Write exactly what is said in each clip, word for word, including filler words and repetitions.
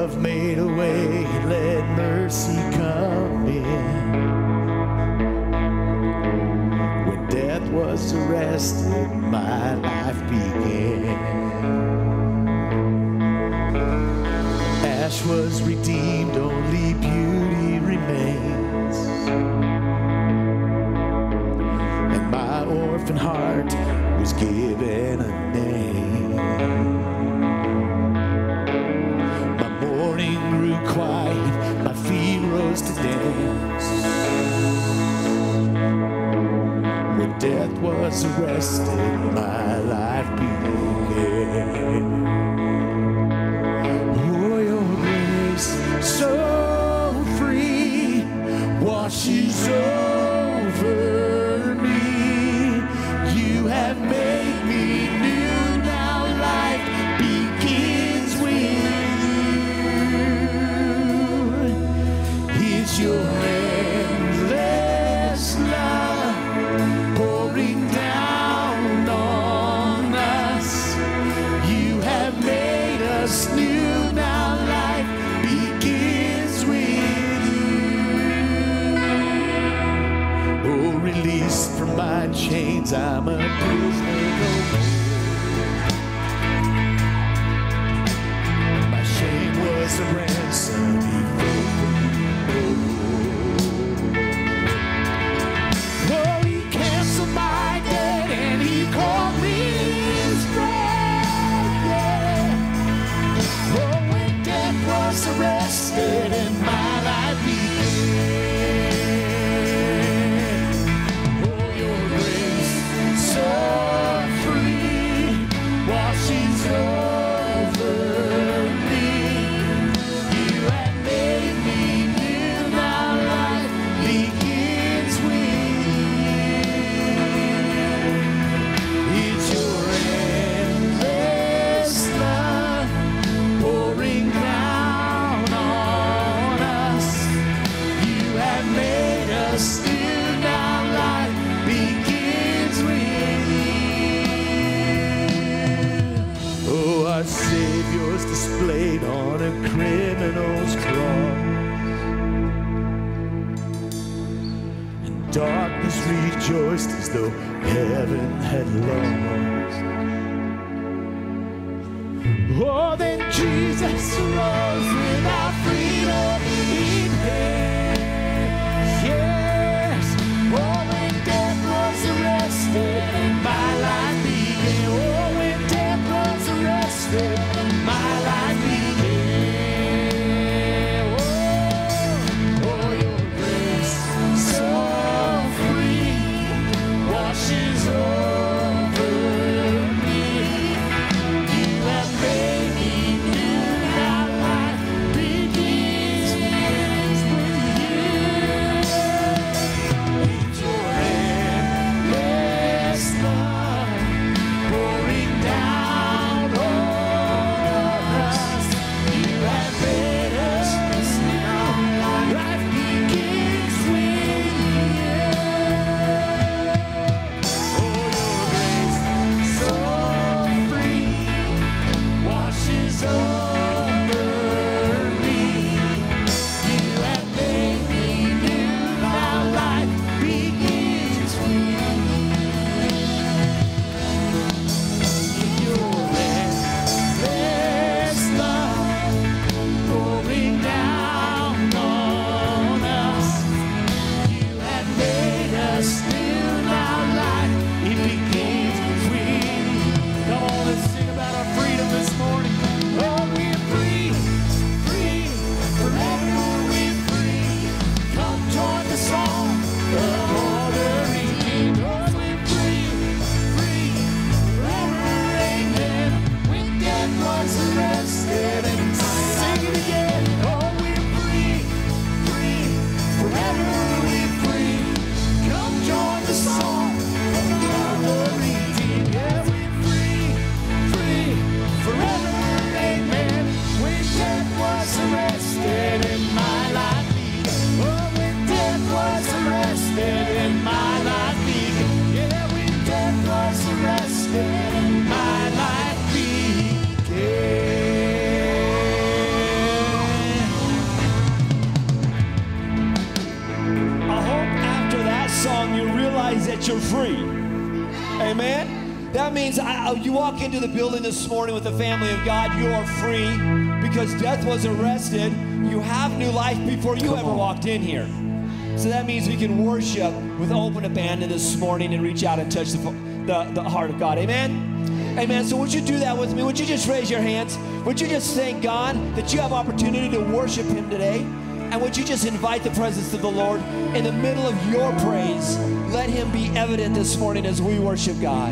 love made a way and let mercy come in. When death was arrested, my life began. Ash was redeemed, only beauty remains. And my orphan heart was given a name. My mourning grew quiet, my feet rose to dance. When death was arrested, my life began. Oh, your grace so free washes over me. You have made me new, now life begins with you. It's your endless love pouring down on us. You have made us new, now life begins with you. Oh, released from my chains, I'm a prisoner no more. My shame was a ransom he paid for me. Oh, he canceled my debt and he called me his friend. Yeah. Oh, when death was arrested and my life began. Oh, your grace so free washes over me. You have made me new, now life begins with you. It's your endless love pouring down on us. You have made us new, now life begins with you. Oh, our Savior's displayed on a criminal's cross, and darkness rejoiced as though heaven had lost. Oh, then Jesus rose with our freedom in hand. Yes. Oh, when death was arrested and my life began. Oh, when death was arrested, my life began. Oh, oh, your grace so free washes over me. You have made me new, now life you're free. Amen? That means I, you walk into the building this morning with the family of God, you are free because death was arrested. You have new life before you ever walked in here. So that means we can worship with open abandon this morning and reach out and touch the, the, the heart of God. Amen? Amen. So would you do that with me? Would you just raise your hands? Would you just thank God that you have opportunity to worship Him today? And would you just invite the presence of the Lord in the middle of your praise? Let Him be evident this morning as we worship God.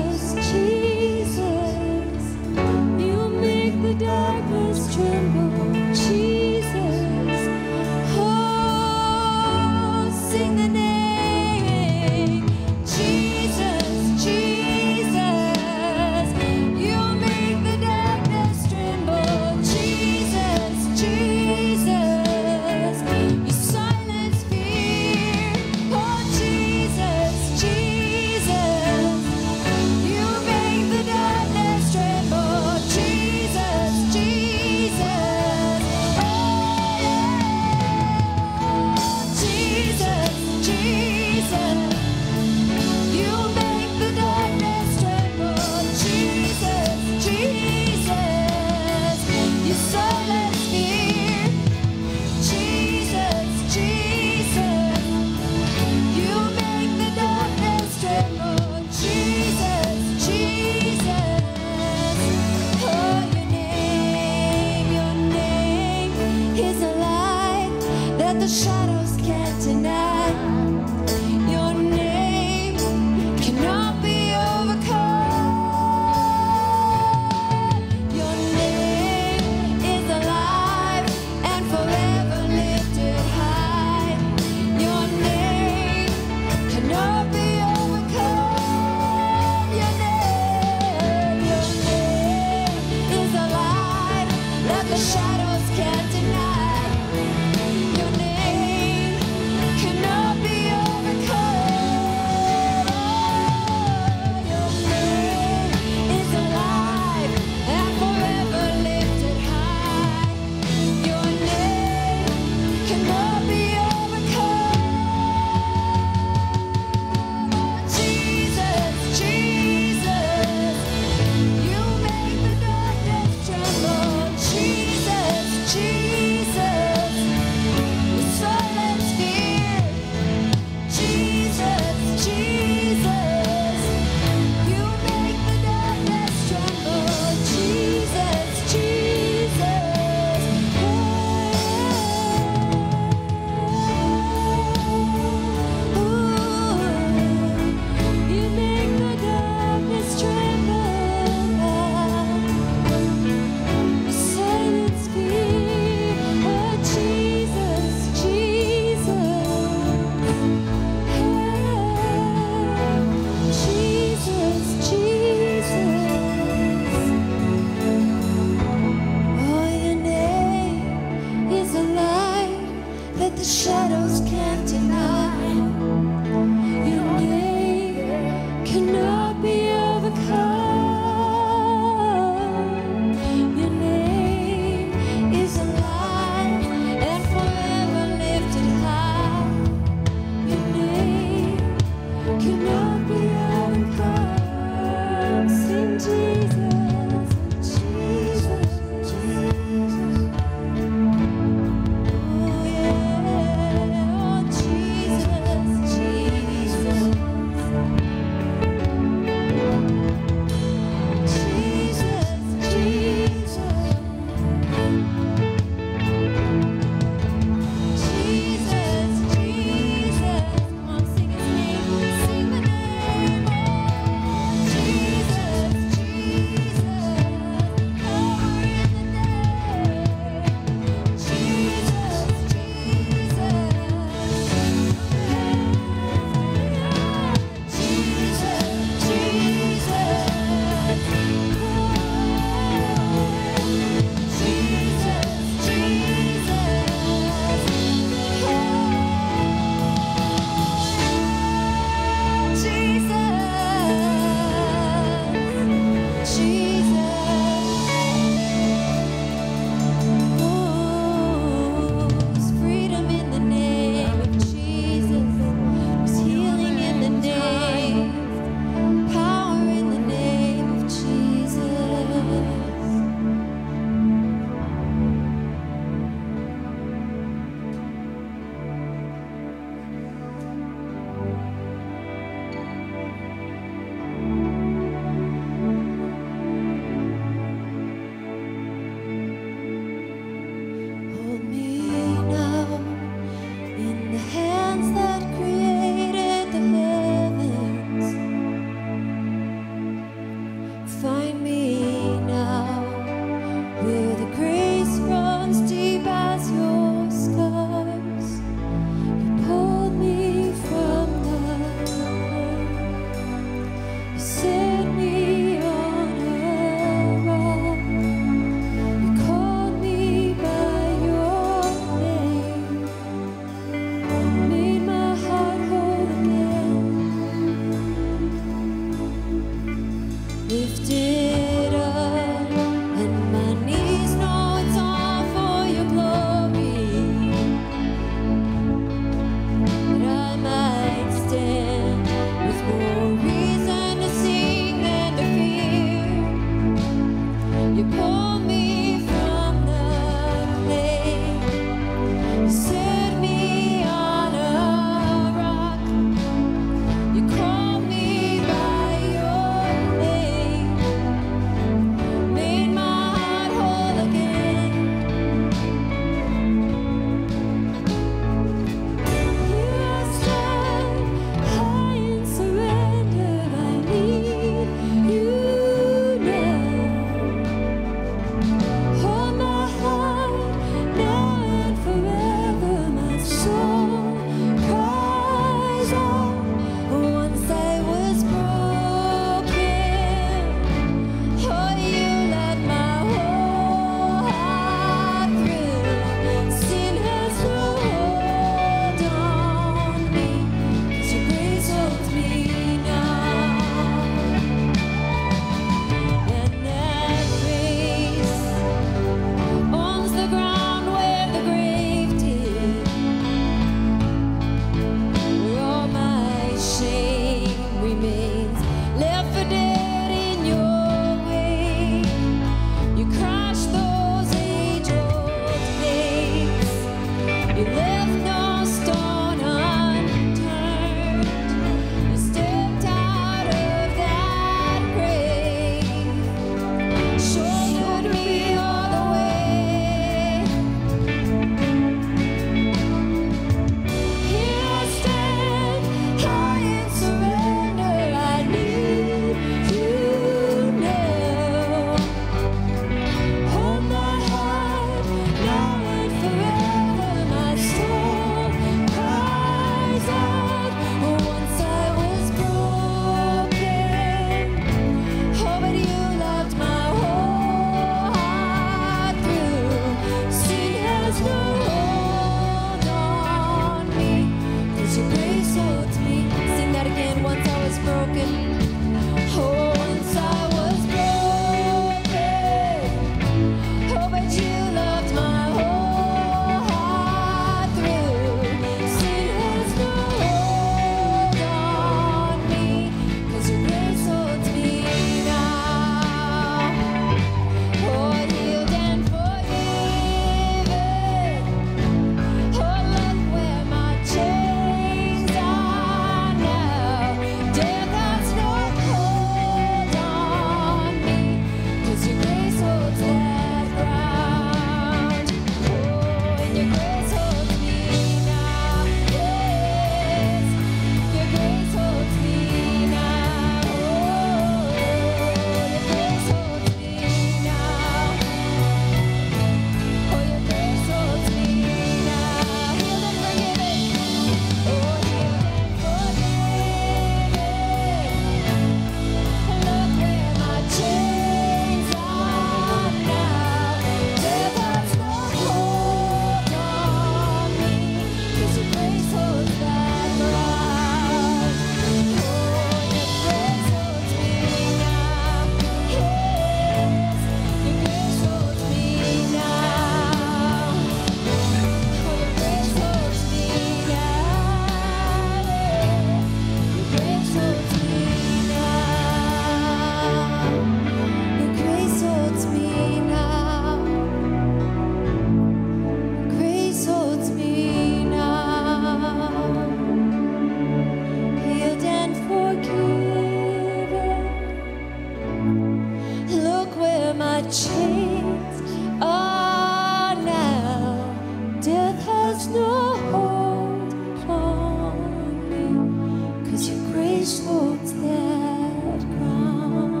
grace holds that ground.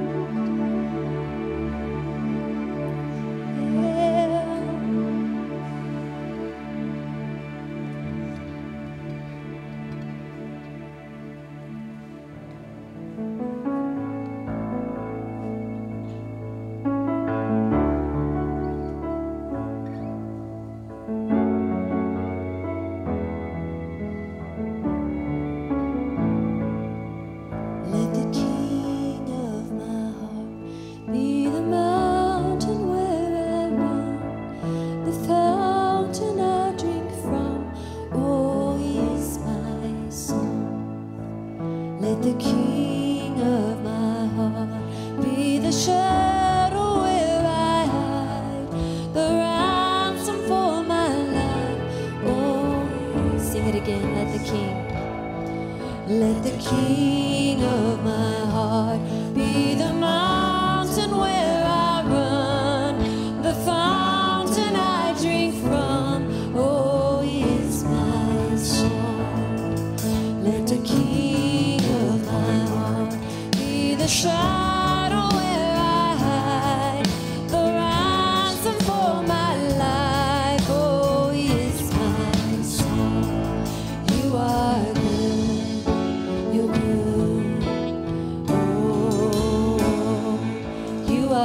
Yeah. Let the King of my heart be the mountain where I run, the fountain I drink from. Oh, He is my song. Let the King of my heart be the shadow where I hide, the ransom for my life. Oh, sing it again. Let the King. Let the King of my heart be the mountain where I run, the fountain I drink from. Oh, He is my song. Let the King of my heart be the shadow where I hide, the ransom for my life. Oh, He is my song. You are good. You're good. Oh, you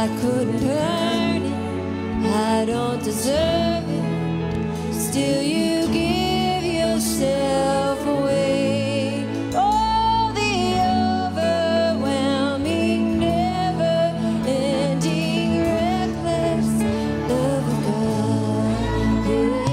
I couldn't earn it, I don't deserve it. Still you give yourself away. Oh, the overwhelming, never-ending, reckless love of God. Yeah.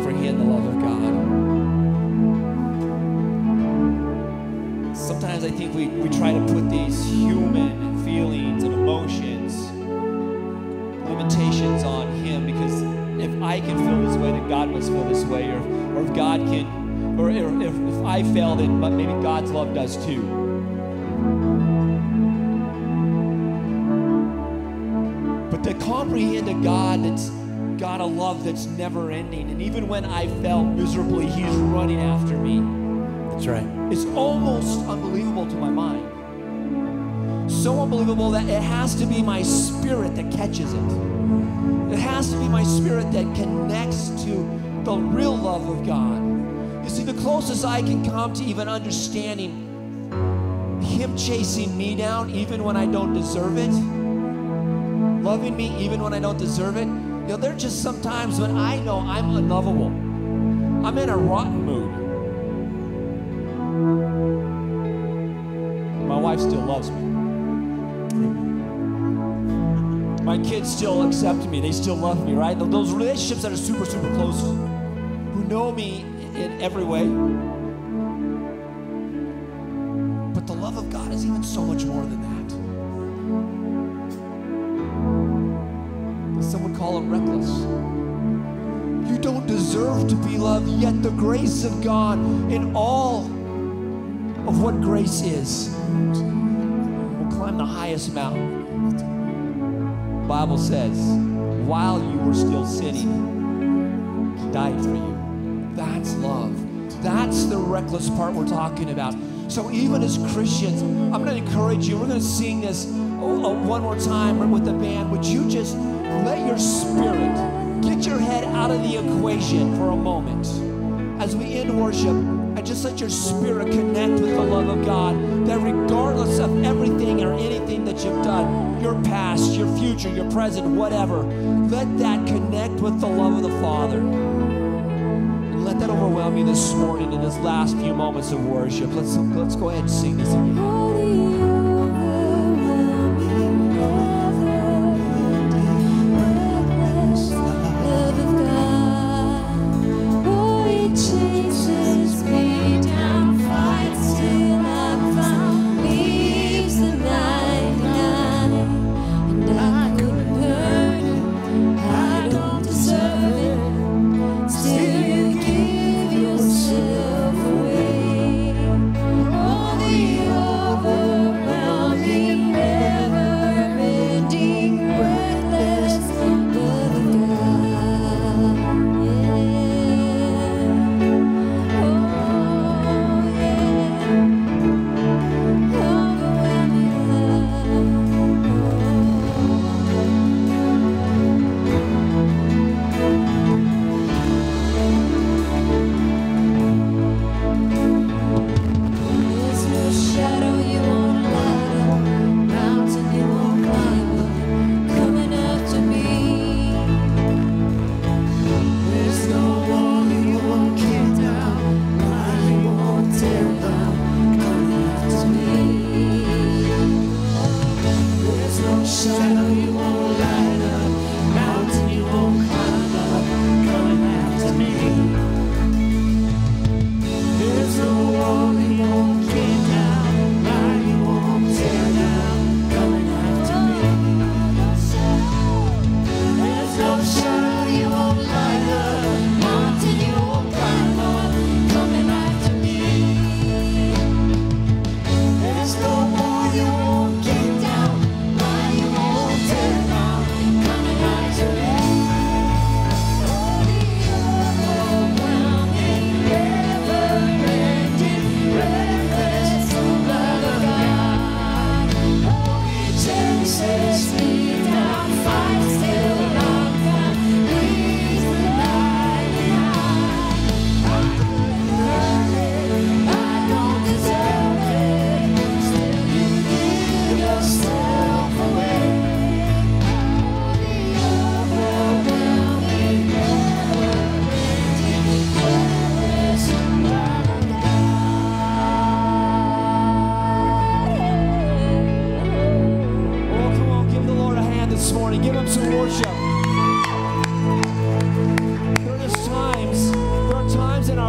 comprehend the love of God. Sometimes I think we, we try to put these human feelings and emotions, limitations on Him, because if I can feel this way, then God must feel this way, or, or if God can, or if, if I fail, then maybe God's love does too. But to comprehend a God that's got a love that's never ending, and even when I fell miserably, He's running after me. That's right. It's almost unbelievable to my mind. So unbelievable that it has to be my spirit that catches it. It has to be my spirit that connects to the real love of God. You see, the closest I can come to even understanding Him chasing me down even when I don't deserve it, loving me even when I don't deserve it. You know, there are just some times when I know I'm unlovable. I'm in a rotten mood. My wife still loves me. My kids still accept me. They still love me, right? Those relationships that are super, super close, who know me in every way. But the love of God is even so much more than that. Some would call it reckless. You don't deserve to be loved, yet the grace of God in all of what grace is will climb the highest mountain. The Bible says, while you were still sinning, He died for you. That's love. That's the reckless part we're talking about. So even as Christians, I'm going to encourage you. We're going to sing this one more time with the band. Would you just let your spirit get your head out of the equation for a moment as we end worship, and just let your spirit connect with the love of God, that regardless of everything or anything that you've done, your past, your future, your present, whatever, let that connect with the love of the Father. And let that overwhelm you this morning in this last few moments of worship. Let's, let's go ahead and sing this again.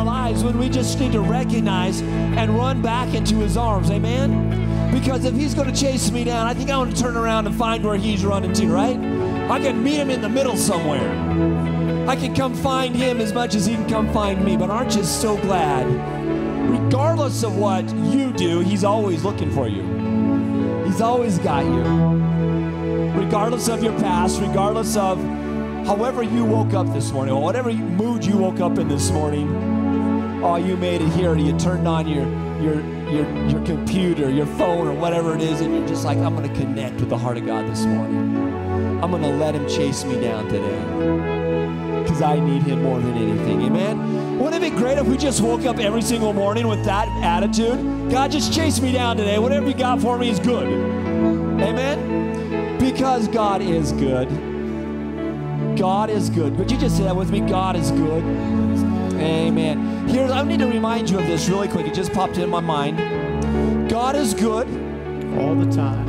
our lives when we just need to recognize and run back into his arms. Amen? Because if he's going to chase me down, I think I want to turn around and find where he's running to, right? I can meet him in the middle somewhere. I can come find him as much as he can come find me. But aren't you so glad? Regardless of what you do, he's always looking for you. He's always got you. Regardless of your past, regardless of however you woke up this morning, or whatever mood you woke up in this morning, oh, you made it here, you turned on your your your your computer, your phone, or whatever it is, and you're just like, I'm going to connect with the heart of God this morning. I'm going to let him chase me down today because I need him more than anything. Amen? Wouldn't it be great if we just woke up every single morning with that attitude? God, just chase me down today. Whatever you got for me is good. Amen? Because God is good. God is good. Would you just say that with me? God is good. Amen. Here, I need to remind you of this really quick. It just popped in my mind. God is good. All the time.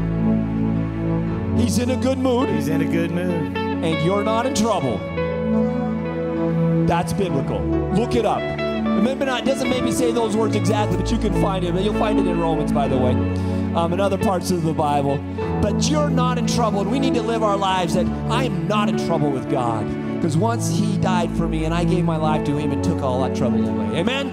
He's in a good mood. He's in a good mood. And you're not in trouble. That's biblical. Look it up. Maybe not, it doesn't maybe say those words exactly, but you can find it. You'll find it in Romans, by the way, um, and other parts of the Bible. But you're not in trouble, and we need to live our lives that I am not in trouble with God. Because once he died for me and I gave my life to him, it took all that trouble away. Amen?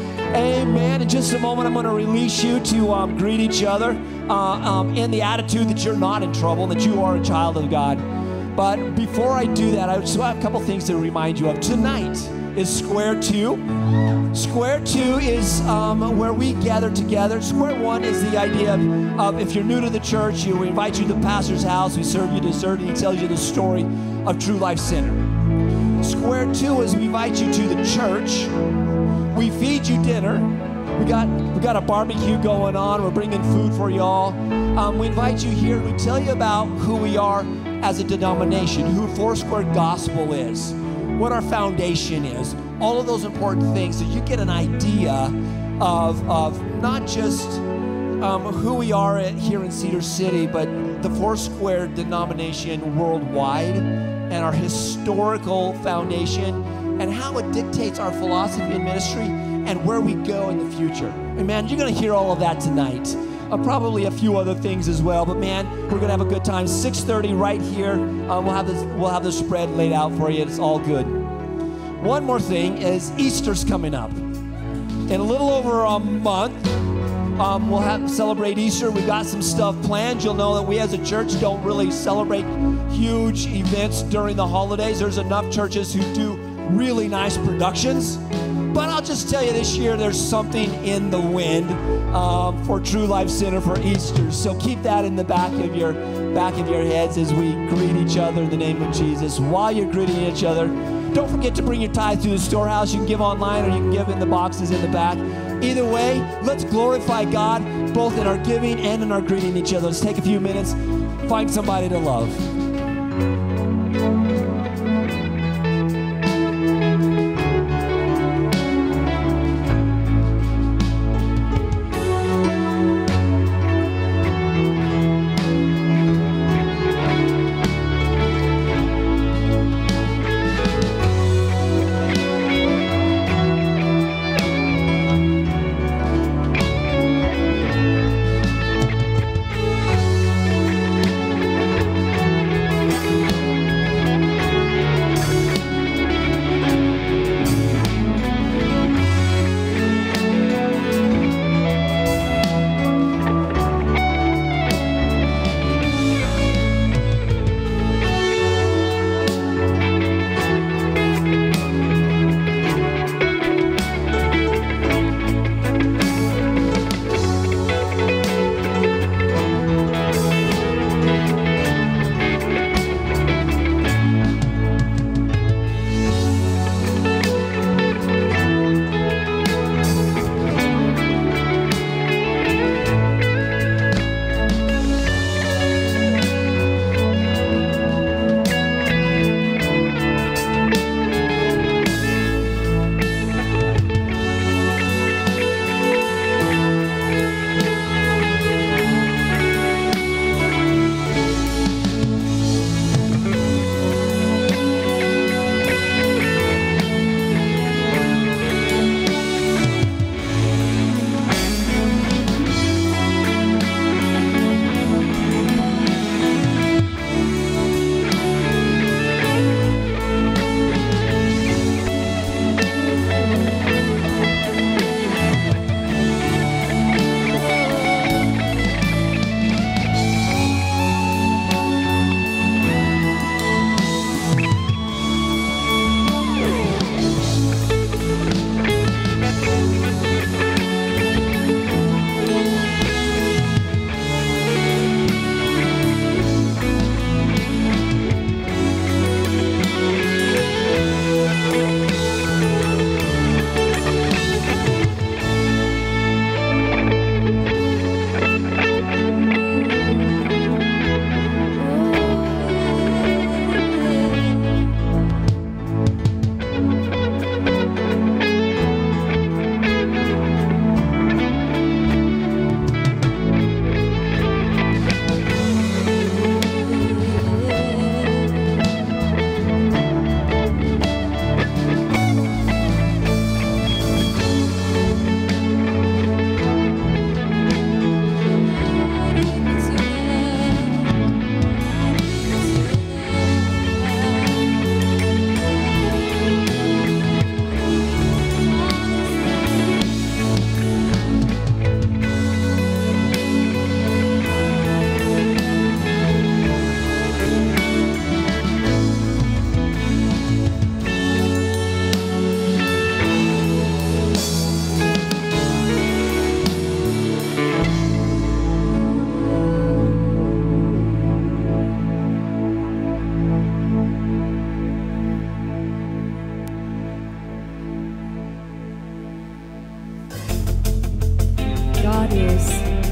Amen. In just a moment, I'm going to release you to um, greet each other uh, um, in the attitude that you're not in trouble, that you are a child of God. But before I do that, I just have a couple things to remind you of. Tonight is Square Two. Square Two is um, where we gather together. Square One is the idea of, of if you're new to the church, you, we invite you to the pastor's house. We serve you dessert, and he tells you the story of True Life Center. Square Two is we invite you to the church. We feed you dinner. We got we got a barbecue going on. We're bringing food for y'all. Um, we invite you here. We tell you about who we are as a denomination, who Foursquare Gospel is, what our foundation is, all of those important things, so you get an idea of, of not just um, who we are at, here in Cedar City, but the Foursquare denomination worldwide and our historical foundation and how it dictates our philosophy and ministry and where we go in the future. And man, you're going to hear all of that tonight. Uh, probably a few other things as well, but man, we're gonna have a good time. six thirty right here. Um, we'll have this. We'll have the spread laid out for you. It's all good. One more thing is Easter's coming up. In a little over a month, um, we'll have celebrate Easter. We've got some stuff planned. You'll know that we as a church don't really celebrate huge events during the holidays. There's enough churches who do really nice productions. But I'll just tell you, this year there's something in the wind um, for True Life Center for Easter. So keep that in the back of your back of your heads as we greet each other in the name of Jesus. While you're greeting each other, don't forget to bring your tithe through the storehouse. You can give online or you can give in the boxes in the back. Either way, let's glorify God both in our giving and in our greeting each other. Let's take a few minutes, find somebody to love.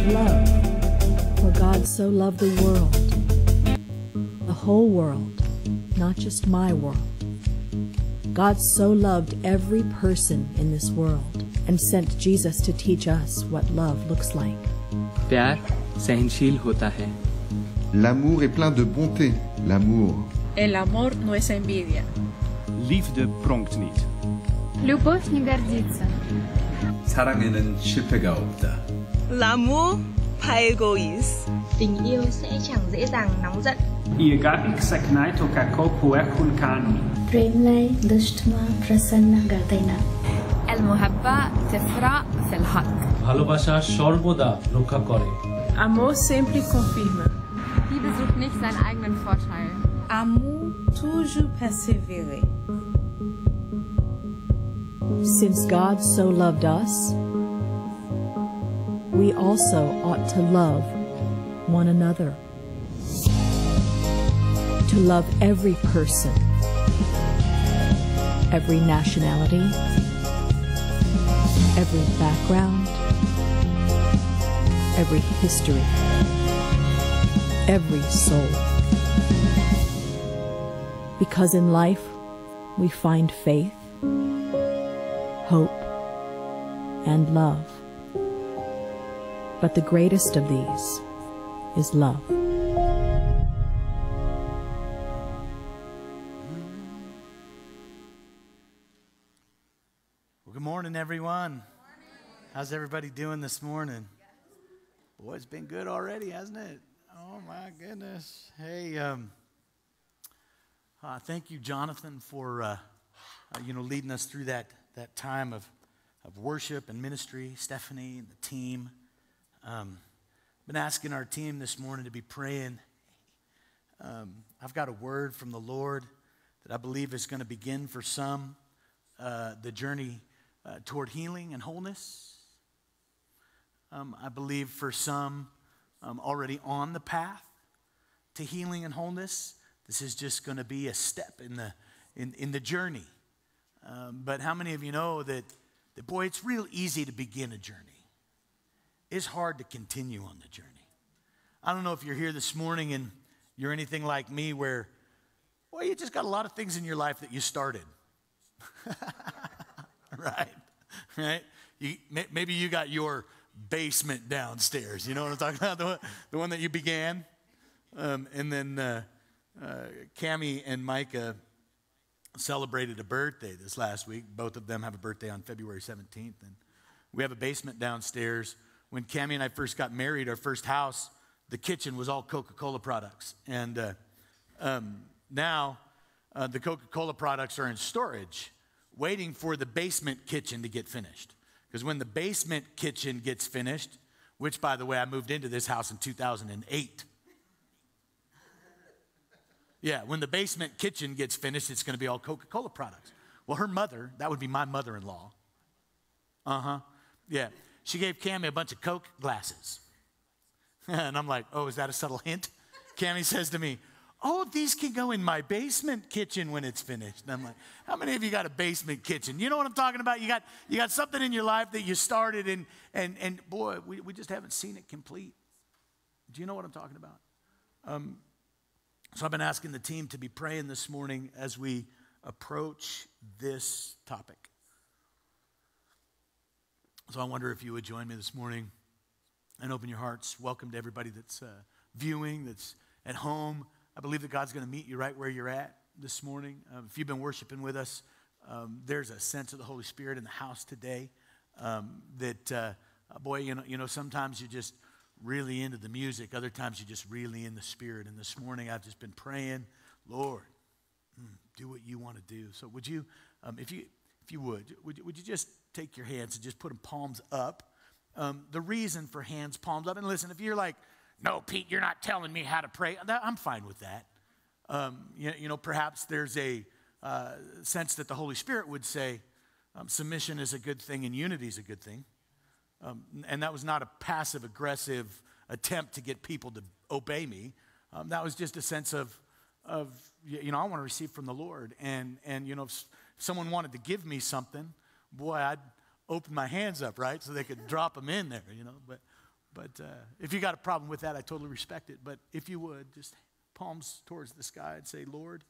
love. For God so loved the world, the whole world, not just my world. God so loved every person in this world and sent Jesus to teach us what love looks like. प्यार सहनशील होता है. L'amour est plein de bonté. L'amour. El amor no es envidia. Liefde pronkt niet. Любовь не гордится. 사랑에는 실패가 없다. L'amour pas égoïste. Tình yêu sẽ chẳng dễ dàng nóng giận. Iegalik saknaito kako puekul kani. प्रेम लाई दुष्टमा प्रसन्न गर्दैन. المحبة تفرح في الحق. ভালোবাসা সর্বদা রক্ষা করে. Amor sempre confirma. Liebe sucht nicht seinen eigenen Vorteil. Amour toujours persévère. Since God so loved us, we also ought to love one another. To love every person, every nationality, every background, every history, every soul. Because in life we find faith, hope, and love. But the greatest of these is love. Well, good morning, everyone. How's everybody doing this morning? Boy, it's been good already, hasn't it? Oh, my goodness. Hey, um, uh, thank you, Jonathan, for, uh, uh, you know, leading us through that, that time of, of worship and ministry. Stephanie and the team. Um, been asking our team this morning to be praying. Um, I've got a word from the Lord that I believe is going to begin for some uh, the journey uh, toward healing and wholeness. Um, I believe for some um, already on the path to healing and wholeness. This is just going to be a step in the in, in the journey. Um, but how many of you know that, that, boy, it's real easy to begin a journey. It's hard to continue on the journey. I don't know if you're here this morning and you're anything like me where, well, you just got a lot of things in your life that you started. Right? Right? You, maybe you got your basement downstairs. You know what I'm talking about? The one, the one that you began. Um, and then uh, uh, Cammie and Micah celebrated a birthday this last week. Both of them have a birthday on February seventeenth. And we have a basement downstairs. When Cammie and I first got married, our first house, the kitchen was all Coca-Cola products. And uh, um, now uh, the Coca-Cola products are in storage, waiting for the basement kitchen to get finished. Because when the basement kitchen gets finished, which, by the way, I moved into this house in two thousand eight. Yeah, when the basement kitchen gets finished, it's going to be all Coca-Cola products. Well, her mother, that would be my mother-in-law. Uh-huh, yeah. She gave Cammie a bunch of Coke glasses. And I'm like, oh, is that a subtle hint? Cammie says to me, oh, these can go in my basement kitchen when it's finished. And I'm like, how many of you got a basement kitchen? You know what I'm talking about? You got you got something in your life that you started and, and, and boy, we, we just haven't seen it complete. Do you know what I'm talking about? Um, so I've been asking the team to be praying this morning as we approach this topic. So I wonder if you would join me this morning and open your hearts. Welcome to everybody that's uh, viewing, that's at home. I believe that God's going to meet you right where you're at this morning. Um, if you've been worshiping with us, um, there's a sense of the Holy Spirit in the house today um, that, uh, boy, you know, you know, sometimes you're just really into the music. Other times you're just really in the Spirit. And this morning I've just been praying, Lord, mm, do what you want to do. So would you, um, if you if you would, would, would you just take your hands and just put them palms up? Um, the reason for hands palms up, and listen, if you're like, no, Pete, you're not telling me how to pray, that, I'm fine with that. Um, you, you know, perhaps there's a uh, sense that the Holy Spirit would say um, submission is a good thing and unity is a good thing. Um, and that was not a passive-aggressive attempt to get people to obey me. Um, that was just a sense of, of, you know, I want to receive from the Lord. And, and you know, if someone wanted to give me something, boy, I'd open my hands up, right, so they could drop them in there, you know. But But uh, if you got a problem with that, I totally respect it. But if you would, just palms towards the sky and say, Lord,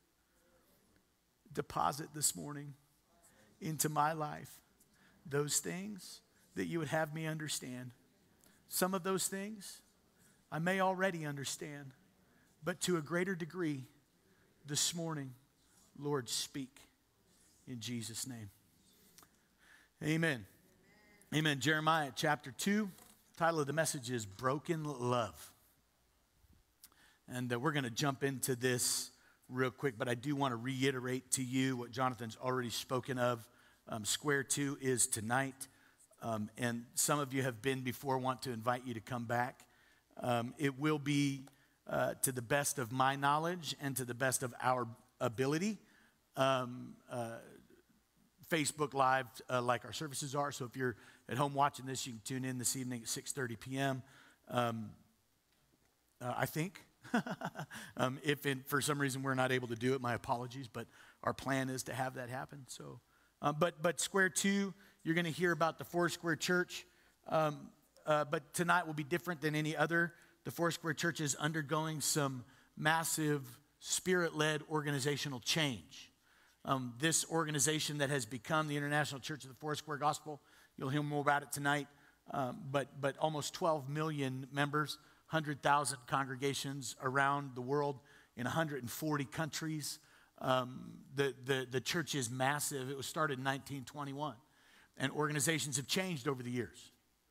deposit this morning into my life those things that you would have me understand. Some of those things I may already understand, but to a greater degree this morning, Lord, speak in Jesus' name. Amen. Amen. Jeremiah chapter two, title of the message is Broken Love. And uh, we're going to jump into this real quick, but I do want to reiterate to you what Jonathan's already spoken of. Um, Square Two is tonight, um, and some of you have been before, want to invite you to come back. Um, it will be uh, to the best of my knowledge and to the best of our ability. Um, uh, Facebook Live, uh, like our services are, so if you're at home watching this, you can tune in this evening at six thirty p.m. Um, uh, I think. um, if in, for some reason we're not able to do it, my apologies, but our plan is to have that happen. So, uh, but but Square Two, you're going to hear about the Foursquare Church, um, uh, but tonight will be different than any other. The Foursquare Church is undergoing some massive Spirit-led organizational change. Um, this organization that has become the International Church of the Foursquare Gospel, you'll hear more about it tonight, um, but but almost twelve million members. one hundred thousand congregations around the world in one hundred forty countries. Um, the, the, the church is massive. It was started in nineteen twenty-one. And organizations have changed over the years.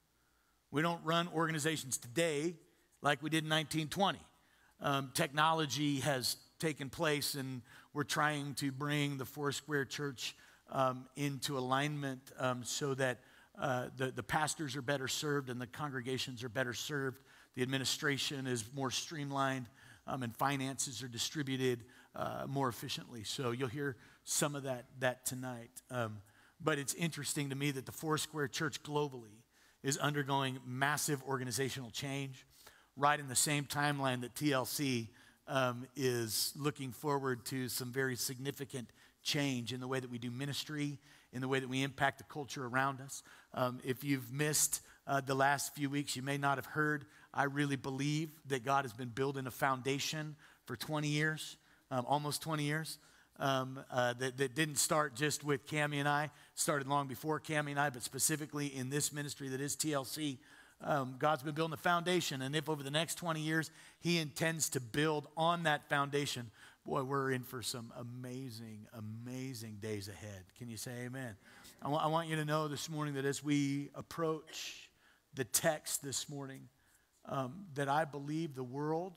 We don't run organizations today like we did in nineteen twenty. Um, technology has taken place, and we're trying to bring the Foursquare Church um, into alignment um, so that uh, the, the pastors are better served and the congregations are better served. The administration is more streamlined, um, and finances are distributed uh, more efficiently. So you'll hear some of that, that tonight. Um, but it's interesting to me that the Foursquare Church globally is undergoing massive organizational change, right in the same timeline that T L C um, is looking forward to some very significant change in the way that we do ministry, in the way that we impact the culture around us. Um, if you've missed uh, the last few weeks, you may not have heard. I really believe that God has been building a foundation for twenty years, um, almost twenty years, um, uh, that, that didn't start just with Cammie and I, started long before Cammie and I, but specifically in this ministry that is T L C. Um, God's been building a foundation, and if over the next twenty years he intends to build on that foundation, boy, we're in for some amazing, amazing days ahead. Can you say amen? I, w- I want you to know this morning that as we approach the text this morning, Um, that I believe the world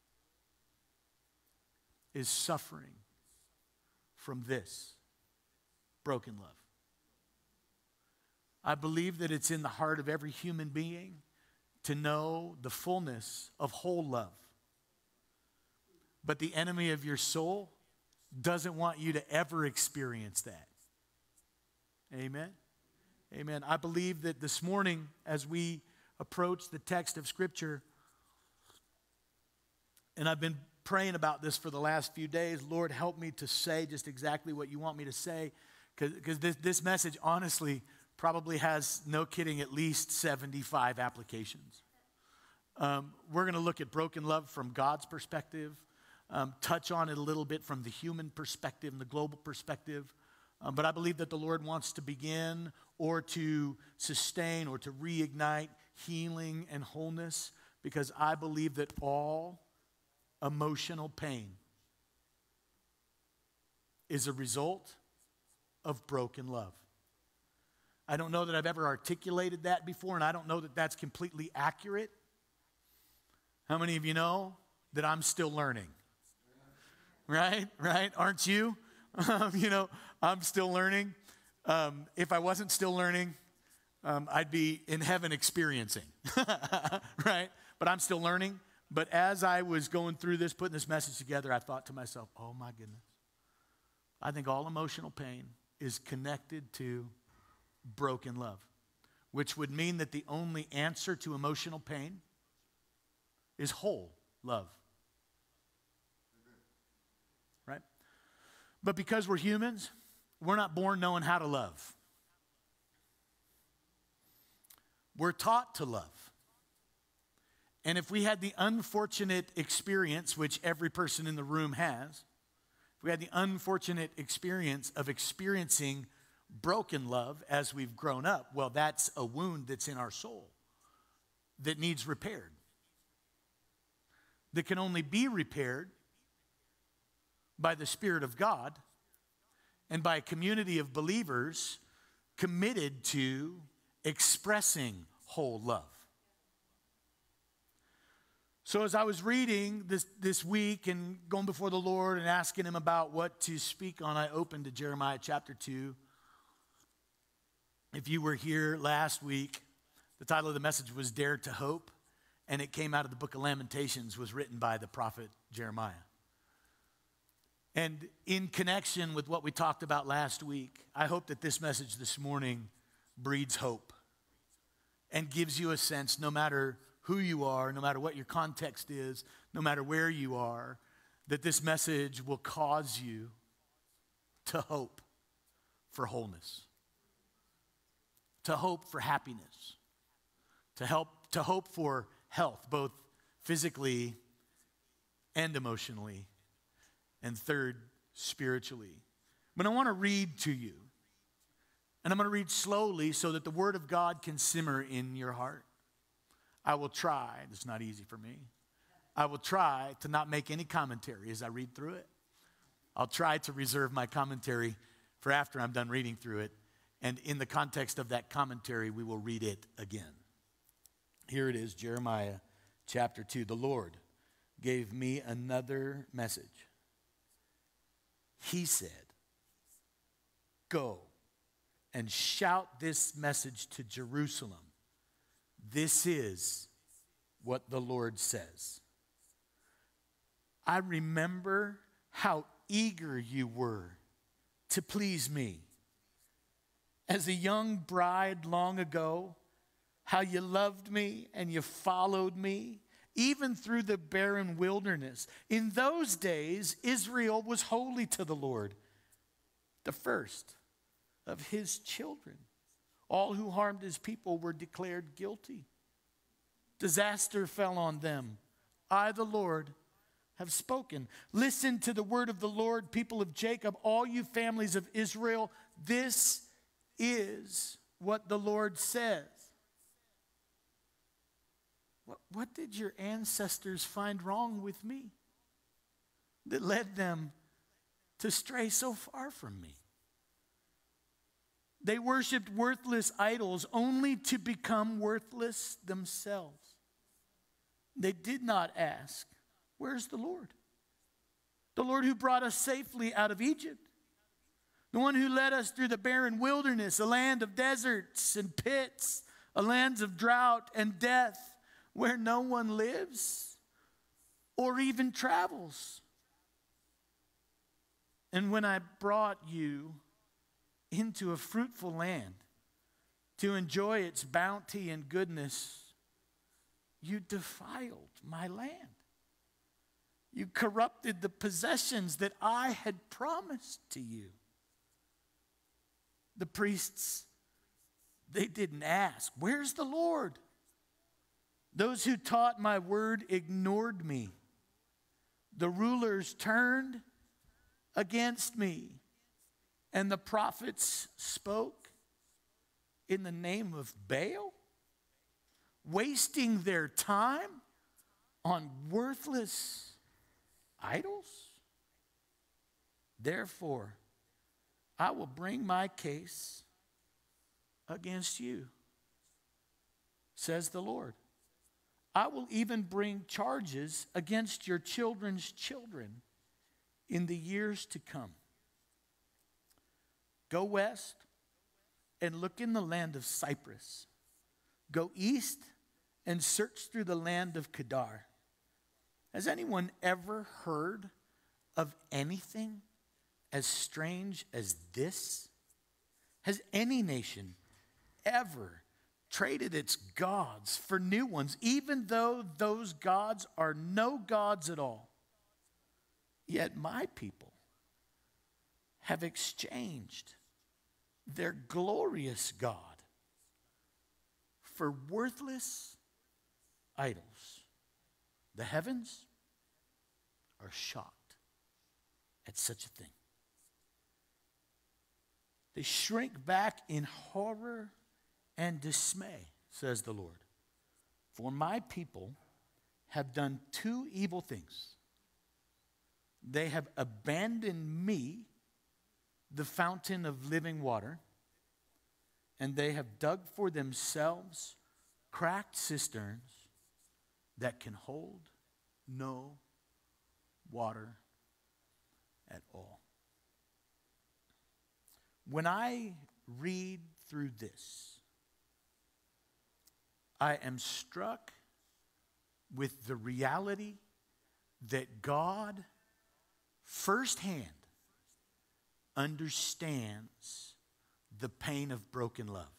is suffering from this, broken love. I believe that it's in the heart of every human being to know the fullness of whole love. But the enemy of your soul doesn't want you to ever experience that. Amen? Amen. I believe that this morning as we approach the text of Scripture, and I've been praying about this for the last few days. Lord, help me to say just exactly what you want me to say, because this, this message, honestly, probably has, no kidding, at least seventy-five applications. Um, we're going to look at broken love from God's perspective, um, touch on it a little bit from the human perspective and the global perspective. Um, but I believe that the Lord wants to begin or to sustain or to reignite healing and wholeness, because I believe that all emotional pain is a result of broken love. I don't know that I've ever articulated that before, and I don't know that that's completely accurate. How many of you know that I'm still learning? Right? Right? Aren't you? Um, you know, I'm still learning. Um, if I wasn't still learning, um, I'd be in heaven experiencing, right? But I'm still learning. But as I was going through this, putting this message together, I thought to myself, oh my goodness. I think all emotional pain is connected to broken love, which would mean that the only answer to emotional pain is whole love. Right? But because we're humans, we're not born knowing how to love. We're taught to love. And if we had the unfortunate experience, which every person in the room has, if we had the unfortunate experience of experiencing broken love as we've grown up, well, that's a wound that's in our soul that needs repaired, that can only be repaired by the Spirit of God and by a community of believers committed to expressing whole love. So as I was reading this, this week and going before the Lord and asking him about what to speak on, I opened to Jeremiah chapter two. If you were here last week, the title of the message was Dare to Hope, and it came out of the book of Lamentations, was written by the prophet Jeremiah. And in connection with what we talked about last week, I hope that this message this morning breeds hope and gives you a sense, no matter who you are, no matter what your context is, no matter where you are, that this message will cause you to hope for wholeness, to hope for happiness, to help, to hope for health, both physically and emotionally, and third, spiritually. But I want to read to you, and I'm going to read slowly so that the Word of God can simmer in your heart. I will try, it's not easy for me, I will try to not make any commentary as I read through it. I'll try to reserve my commentary for after I'm done reading through it, and in the context of that commentary, we will read it again. Here it is, Jeremiah chapter two. The Lord gave me another message. He said, go and shout this message to Jerusalem. This is what the Lord says. I remember how eager you were to please me. As a young bride long ago, how you loved me and you followed me, even through the barren wilderness. In those days, Israel was holy to the Lord, the first of his children. All who harmed his people were declared guilty. Disaster fell on them. I, the Lord, have spoken. Listen to the word of the Lord, people of Jacob, all you families of Israel. This is what the Lord says. What, what did your ancestors find wrong with me that led them to stray so far from me? They worshiped worthless idols only to become worthless themselves. They did not ask, where's the Lord? The Lord who brought us safely out of Egypt. The one who led us through the barren wilderness, a land of deserts and pits, a land of drought and death, where no one lives or even travels. And when I brought you into a fruitful land to enjoy its bounty and goodness, you defiled my land. You corrupted the possessions that I had promised to you. The priests, they didn't ask, where's the Lord? Those who taught my word ignored me. The rulers turned against me, and the prophets spoke in the name of Baal, wasting their time on worthless idols. Therefore, I will bring my case against you, says the Lord. I will even bring charges against your children's children in the years to come. Go west and look in the land of Cyprus. Go east and search through the land of Kedar. Has anyone ever heard of anything as strange as this? Has any nation ever traded its gods for new ones, even though those gods are no gods at all? Yet my people have exchanged their glorious God for worthless idols. The heavens are shocked at such a thing. They shrink back in horror and dismay, says the Lord. For my people have done two evil things. They have abandoned me, the fountain of living water, and they have dug for themselves cracked cisterns that can hold no water at all. When I read through this, I am struck with the reality that God firsthand understands the pain of broken love.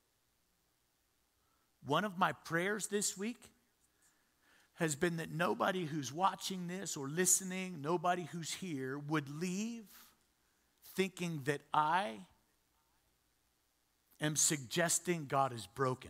One of my prayers this week has been that nobody who's watching this or listening, nobody who's here, would leave thinking that I am suggesting God is broken.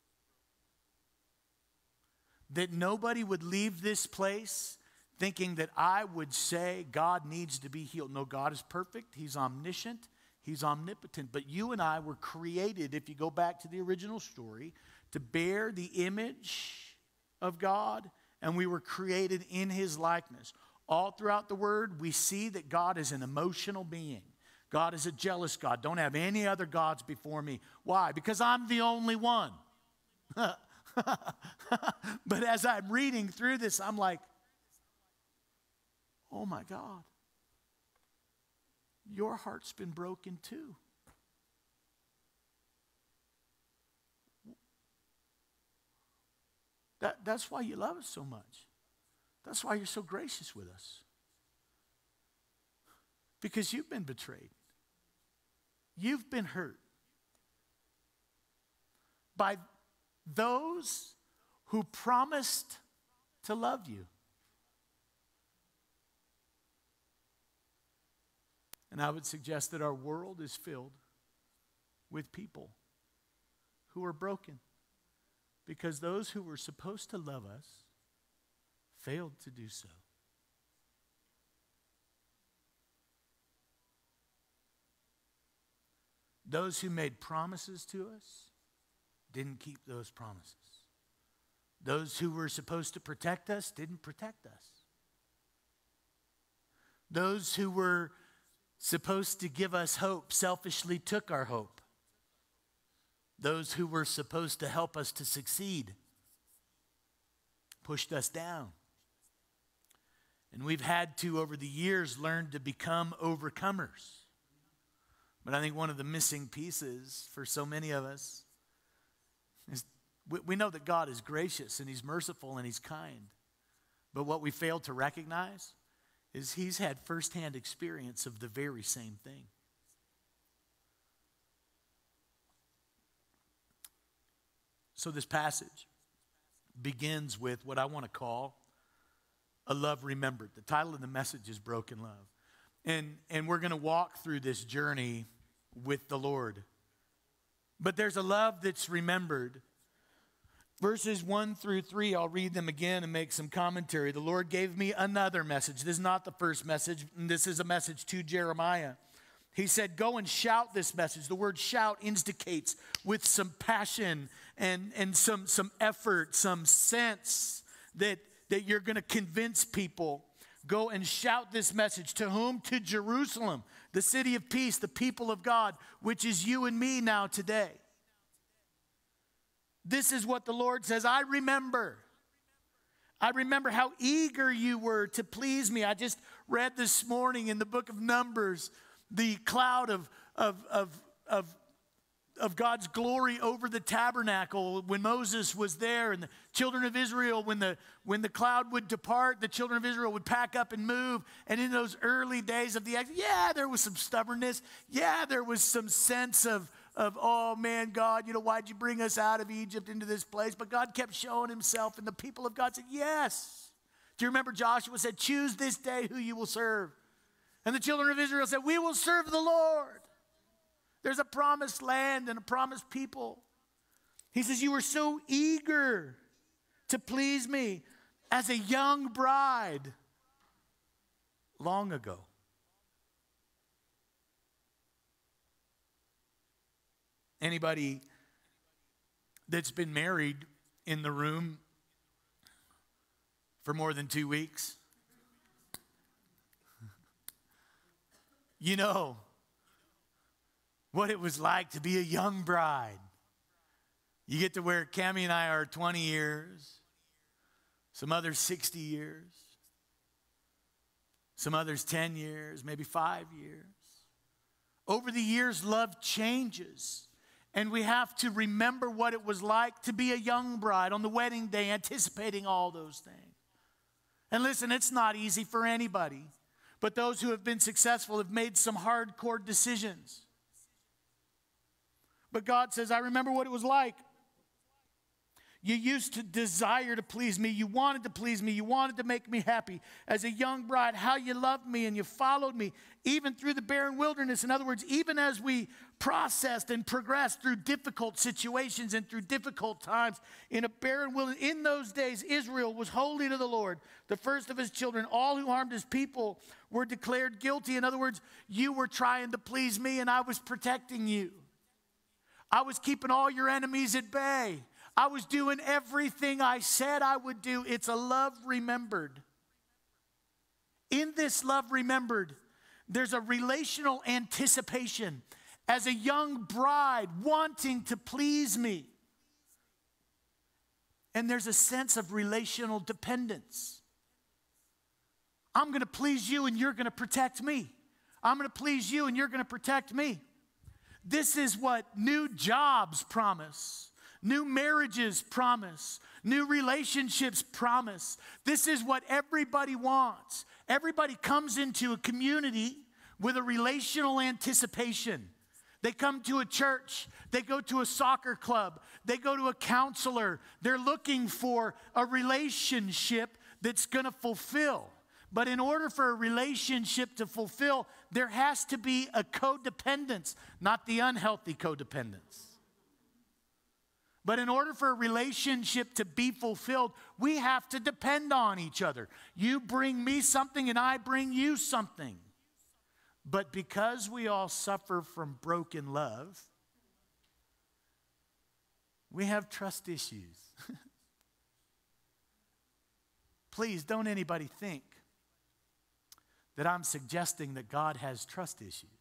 That nobody would leave this place thinking that I would say God needs to be healed. No, God is perfect. He's omniscient. He's omnipotent. But you and I were created, if you go back to the original story, to bear the image of God, and we were created in His likeness. All throughout the Word, we see that God is an emotional being. God is a jealous God. Don't have any other gods before me. Why? Because I'm the only one. But as I'm reading through this, I'm like, oh my God, your heart's been broken too. That, that's why you love us so much. That's why you're so gracious with us. Because you've been betrayed. You've been hurt by those who promised to love you. And I would suggest that our world is filled with people who are broken because those who were supposed to love us failed to do so. Those who made promises to us didn't keep those promises. Those who were supposed to protect us didn't protect us. Those who were supposed to give us hope selfishly took our hope. Those who were supposed to help us to succeed pushed us down. And we've had to, over the years, learn to become overcomers. But I think one of the missing pieces for so many of us is we, we know that God is gracious and He's merciful and He's kind. But what we fail to recognize is He's had firsthand experience of the very same thing. So this passage begins with what I want to call a love remembered. The title of the message is Broken Love. And, and we're going to walk through this journey with the Lord. But there's a love that's remembered. Verses one through three, I'll read them again and make some commentary. The Lord gave me another message. This is not the first message. This is a message to Jeremiah. He said, go and shout this message. The word shout indicates with some passion and, and some, some effort, some sense that, that you're going to convince people. Go and shout this message. To whom? To Jerusalem, the city of peace, the people of God, which is you and me now today. This is what the Lord says. I remember. I remember how eager you were to please me. I just read this morning in the book of Numbers, the cloud of, of, of, of, of God's glory over the tabernacle when Moses was there, and the children of Israel, when the, when the cloud would depart, the children of Israel would pack up and move. And in those early days of the exodus, yeah, there was some stubbornness. Yeah, there was some sense of, of, oh man, God, you know, why'd you bring us out of Egypt into this place? But God kept showing Himself, and the people of God said, yes. Do you remember Joshua said, choose this day who you will serve? And the children of Israel said, we will serve the Lord. There's a promised land and a promised people. He says, you were so eager to please me. as a young bride long ago. Anybody that's been married in the room for more than two weeks? You know what it was like to be a young bride. You get to where Cammie and I are twenty years, some others sixty years, some others ten years, maybe five years. Over the years, love changes. And we have to remember what it was like to be a young bride on the wedding day, anticipating all those things. And listen, it's not easy for anybody. But those who have been successful have made some hardcore decisions. But God says, I remember what it was like. You used to desire to please me. You wanted to please me. You wanted to make me happy. As a young bride, how you loved me and you followed me, even through the barren wilderness. In other words, even as we processed and progressed through difficult situations and through difficult times in a barren wilderness. In those days, Israel was holy to the Lord, the first of his children. All who harmed his people were declared guilty. In other words, you were trying to please me and I was protecting you. I was keeping all your enemies at bay. I was doing everything I said I would do. It's a love remembered. In this love remembered, there's a relational anticipation as a young bride wanting to please me. And there's a sense of relational dependence. I'm going to please you and you're going to protect me. I'm going to please you and you're going to protect me. This is what new jobs promise. New marriages promise. New relationships promise. This is what everybody wants. Everybody comes into a community with a relational anticipation. They come to a church. They go to a soccer club. They go to a counselor. They're looking for a relationship that's going to fulfill. But in order for a relationship to fulfill, there has to be a codependence, not the unhealthy codependence. But in order for a relationship to be fulfilled, we have to depend on each other. You bring me something and I bring you something. But because we all suffer from broken love, we have trust issues. Please don't anybody think that I'm suggesting that God has trust issues.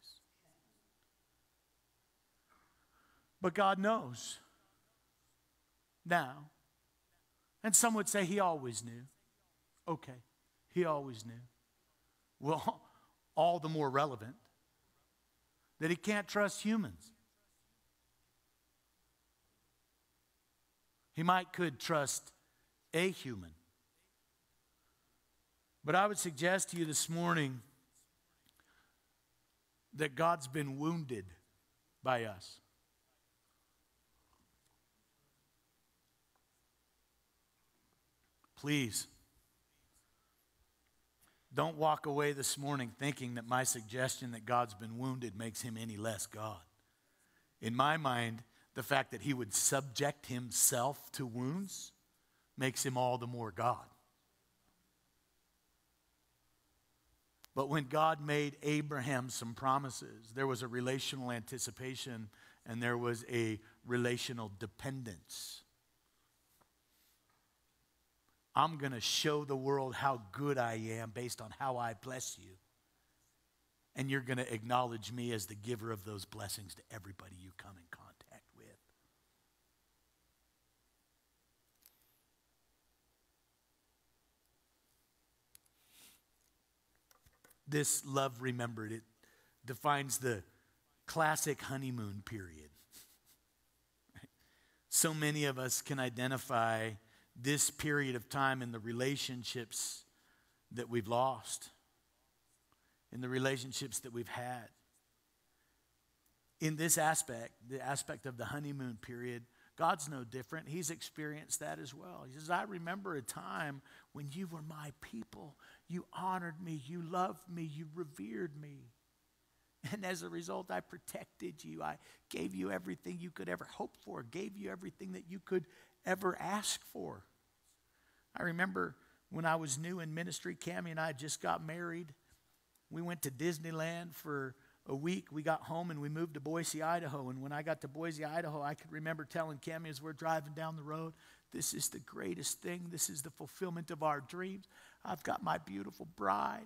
But God knows now. And some would say he always knew. Okay, he always knew. Well, all the more relevant that he can't trust humans. He might could trust a human. But I would suggest to you this morning that God's been wounded by us. Please, don't walk away this morning thinking that my suggestion that God's been wounded makes him any less God. In my mind, the fact that he would subject himself to wounds makes him all the more God. But when God made Abraham some promises, there was a relational anticipation and there was a relational dependence. I'm going to show the world how good I am based on how I bless you. And you're going to acknowledge me as the giver of those blessings to everybody you come in contact with. This love remembered, it defines the classic honeymoon period. So many of us can identify this period of time in the relationships that we've lost, in the relationships that we've had. In this aspect, the aspect of the honeymoon period, God's no different. He's experienced that as well. He says, I remember a time when you were my people. You honored me, you loved me, you revered me. And as a result, I protected you. I gave you everything you could ever hope for, gave you everything that you could ever ask for. I remember When I was new in ministry, Cammie and I just got married. We went to Disneyland for a week. We got home and we moved to Boise, Idaho. And when I got to Boise, Idaho, I could remember telling Cammie as we're driving down the road, this is the greatest thing. This is the fulfillment of our dreams. I've got my beautiful bride.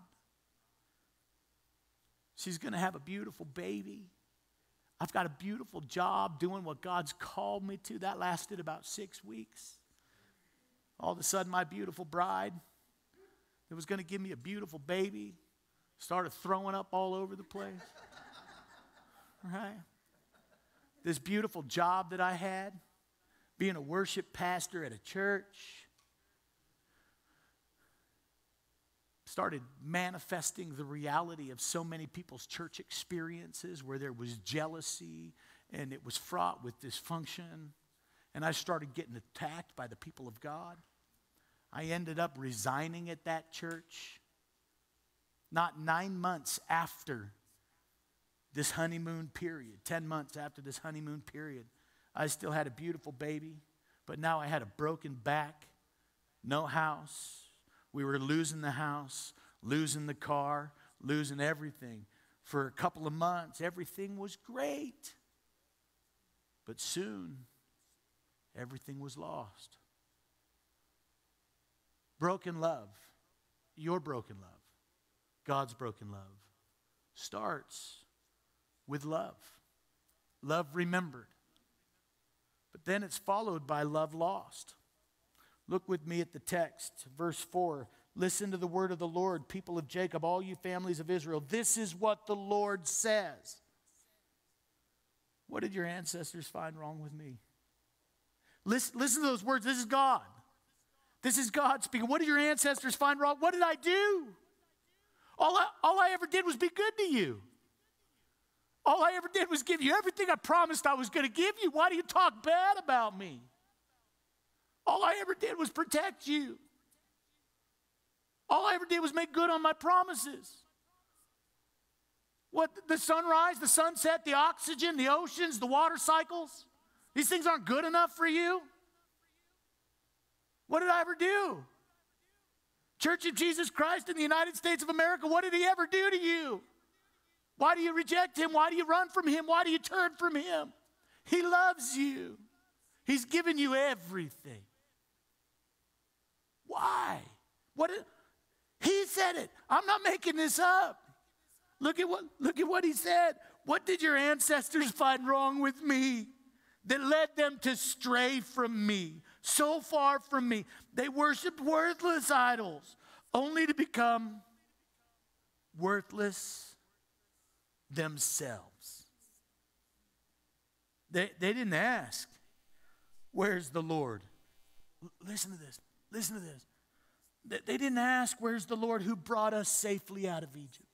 She's going to have a beautiful baby. I've got a beautiful job doing what God's called me to. That lasted about six weeks. All of a sudden, my beautiful bride that was going to give me a beautiful baby started throwing up all over the place. Right? This beautiful job that I had, being a worship pastor at a church, started manifesting the reality of so many people's church experiences where there was jealousy and it was fraught with dysfunction. And I started getting attacked by the people of God. I ended up resigning at that church. Not nine months after this honeymoon period, ten months after this honeymoon period, I still had a beautiful baby, but now I had a broken back, no house. We were losing the house, losing the car, losing everything. For a couple of months, everything was great. But soon, everything was lost. Broken love, your broken love, God's broken love, starts with love. Love remembered. But then it's followed by love lost. Look with me at the text, verse four. Listen to the word of the Lord, people of Jacob, all you families of Israel. This is what the Lord says. What did your ancestors find wrong with me? Listen, listen to those words. This is God. This is God speaking. What did your ancestors find wrong? What did I do? All I, all I ever did was be good to you. All I ever did was give you everything I promised I was going to give you. Why do you talk bad about me? All I ever did was protect you. All I ever did was make good on my promises. What, the sunrise, the sunset, the oxygen, the oceans, the water cycles, these things aren't good enough for you? What did I ever do? Church of Jesus Christ in the United States of America, what did he ever do to you? Why do you reject him? Why do you run from him? Why do you turn from him? He loves you. He's given you everything. Why? What? Is, he said it. I'm not making this up. Look at what, look at what he said. What did your ancestors find wrong with me that led them to stray from me, so far from me? They worshiped worthless idols, only to become worthless themselves. They, they didn't ask, where's the Lord? L- listen to this. Listen to this. They, they didn't ask, where's the Lord who brought us safely out of Egypt?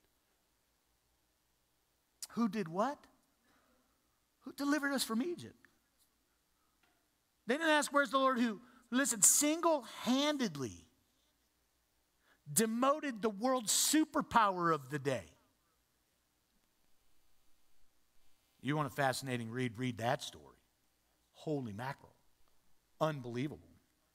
Who did what? Who delivered us from Egypt? They didn't ask, where's the Lord who, listen, single-handedly demoted the world's superpower of the day. You want a fascinating read? Read that story. Holy mackerel. Unbelievable.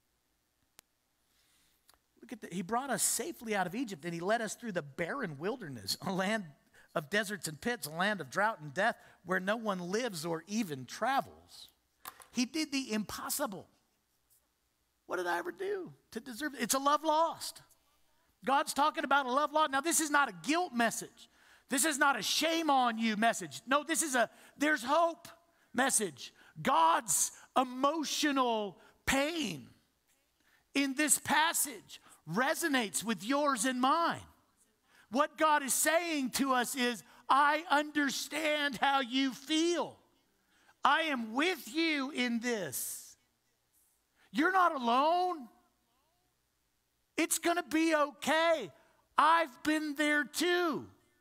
Look at that. He brought us safely out of Egypt, and he led us through the barren wilderness, a land of deserts and pits, a land of drought and death, where no one lives or even travels. He did the impossible. What did I ever do to deserve it? It's a love lost. God's talking about a love lost. Now, this is not a guilt message. This is not a shame on you message. No, this is a there's hope message. God's emotional pain in this passage resonates with yours and mine. What God is saying to us is, I understand how you feel. I am with you in this. You're not alone. It's going to be okay. I've been there too.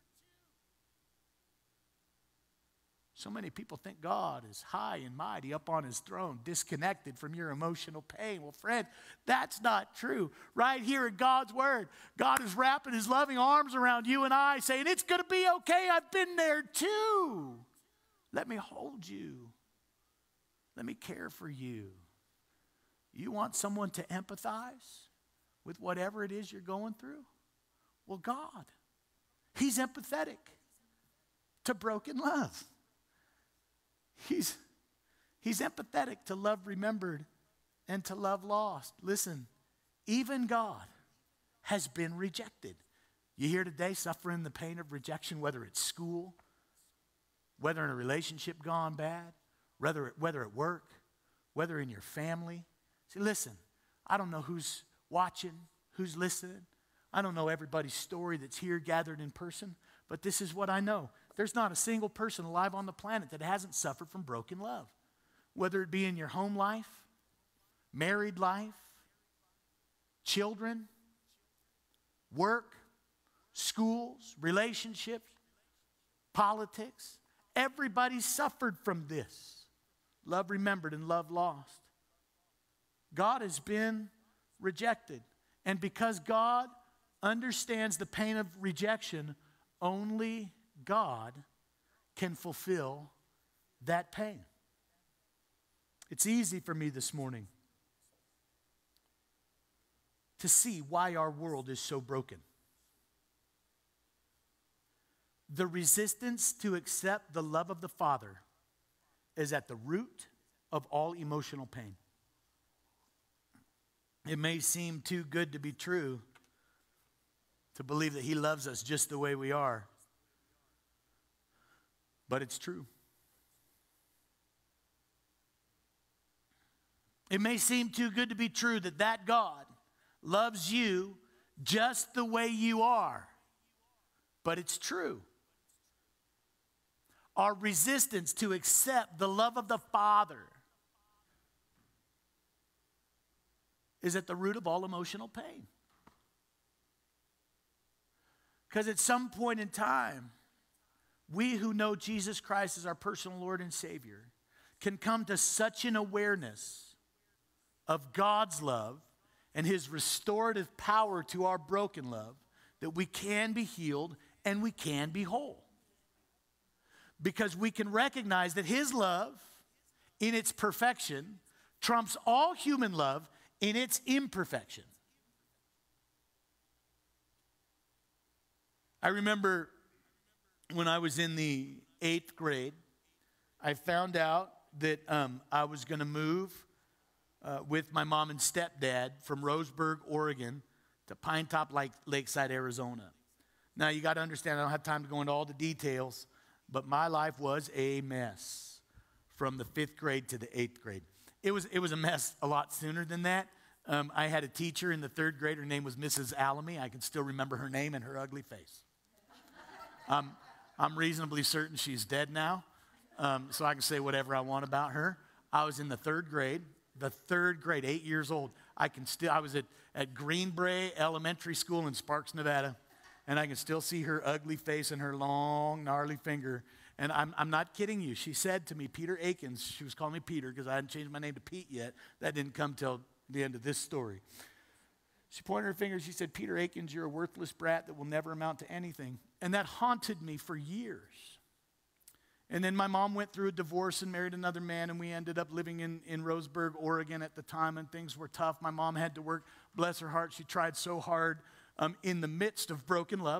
So many people think God is high and mighty up on his throne, disconnected from your emotional pain. Well, friend, that's not true. Right here in God's word, God is wrapping his loving arms around you and I, saying, it's going to be okay. I've been there too. Let me hold you. Let me care for you. You want someone to empathize with whatever it is you're going through? Well, God. He's empathetic to broken love. He's, he's empathetic to love remembered and to love lost. Listen, even God has been rejected. You here today suffering the pain of rejection, whether it's school, whether in a relationship gone bad, whether, whether at work, whether in your family. See, listen, I don't know who's watching, who's listening. I don't know everybody's story that's here gathered in person, but this is what I know. There's not a single person alive on the planet that hasn't suffered from broken love. Whether it be in your home life, married life, children, work, schools, relationships, politics. Everybody suffered from this. Love remembered and love lost. God has been rejected. And because God understands the pain of rejection, only God can fulfill that pain. It's easy for me this morning to see why our world is so broken. The resistance to accept the love of the Father is at the root of all emotional pain. It may seem too good to be true to believe that He loves us just the way we are, but it's true. It may seem too good to be true that that God loves you just the way you are, but it's true. Our resistance to accept the love of the Father is at the root of all emotional pain. Because at some point in time, we who know Jesus Christ as our personal Lord and Savior can come to such an awareness of God's love and His restorative power to our broken love that we can be healed and we can be whole. Because we can recognize that His love in its perfection trumps all human love in its imperfection. I remember when I was in the eighth grade, I found out that um, I was going to move uh, with my mom and stepdad from Roseburg, Oregon to Pine Top Lake, Lakeside, Arizona. Now, you got to understand, I don't have time to go into all the details, but my life was a mess from the fifth grade to the eighth grade. It was, it was a mess a lot sooner than that. Um, I had a teacher in the third grade. Her name was Missus Alamy. I can still remember her name and her ugly face. Um, I'm reasonably certain she's dead now, um, so I can say whatever I want about her. I was in the third grade, the third grade, eight years old. I can still, I was at, at Greenbrae Elementary School in Sparks, Nevada, and I can still see her ugly face and her long, gnarly finger. And I'm, I'm not kidding you. She said to me, Peter Akins, she was calling me Peter because I hadn't changed my name to Pete yet. That didn't come till the end of this story. She pointed her finger, she said, Peter Akins, you're a worthless brat that will never amount to anything. And that haunted me for years. And then my mom went through a divorce and married another man, and we ended up living in, in Roseburg, Oregon at the time, and things were tough. My mom had to work. Bless her heart, she tried so hard um, in the midst of broken love,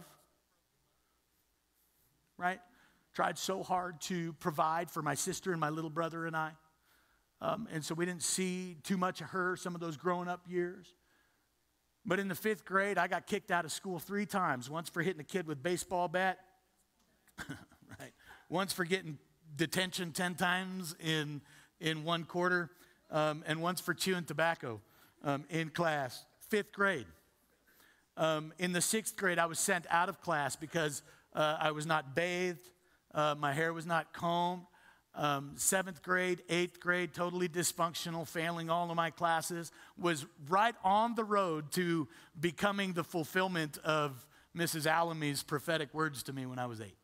right? Tried so hard to provide for my sister and my little brother and I. Um, and so we didn't see too much of her some of those growing up years. But in the fifth grade, I got kicked out of school three times. Once for hitting a kid with a baseball bat. Right. Once for getting detention ten times in, in one quarter. Um, and once for chewing tobacco um, in class. Fifth grade. Um, in the sixth grade, I was sent out of class because uh, I was not bathed. Uh, my hair was not combed. Um, seventh grade, eighth grade, totally dysfunctional, failing all of my classes, was right on the road to becoming the fulfillment of Missus Alamy's prophetic words to me when I was eight.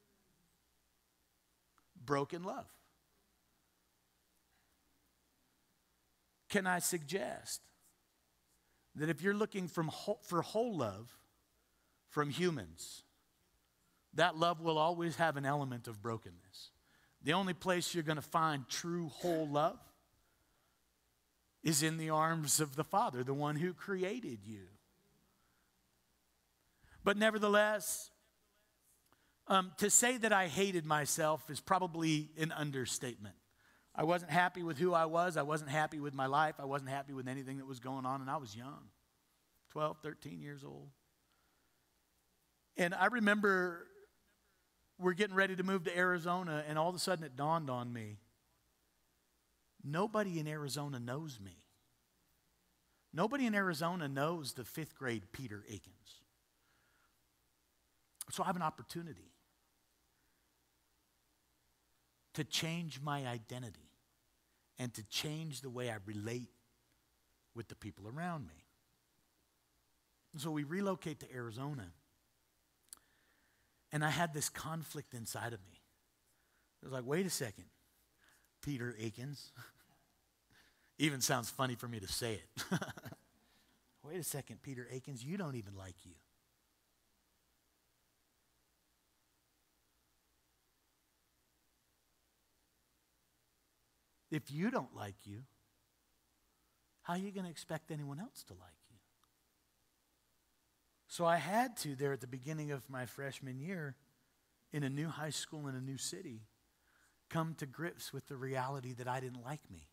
Broken love. Can I suggest that if you're looking from whole, for whole love from humans, that love will always have an element of brokenness. The only place you're going to find true whole love is in the arms of the Father, the one who created you. But nevertheless, um, to say that I hated myself is probably an understatement. I wasn't happy with who I was. I wasn't happy with my life. I wasn't happy with anything that was going on, and I was young, twelve, thirteen years old. And I remember we're getting ready to move to Arizona, and all of a sudden it dawned on me, nobody in Arizona knows me. Nobody in Arizona knows the fifth grade Peter Akins. So I have an opportunity to change my identity and to change the way I relate with the people around me. So we relocate to Arizona, and I had this conflict inside of me. It was like, wait a second, Peter Akins. Even sounds funny for me to say it. Wait a second, Peter Akins, you don't even like you. If you don't like you, how are you going to expect anyone else to like you? So I had to, there at the beginning of my freshman year, in a new high school in a new city, come to grips with the reality that I didn't like me.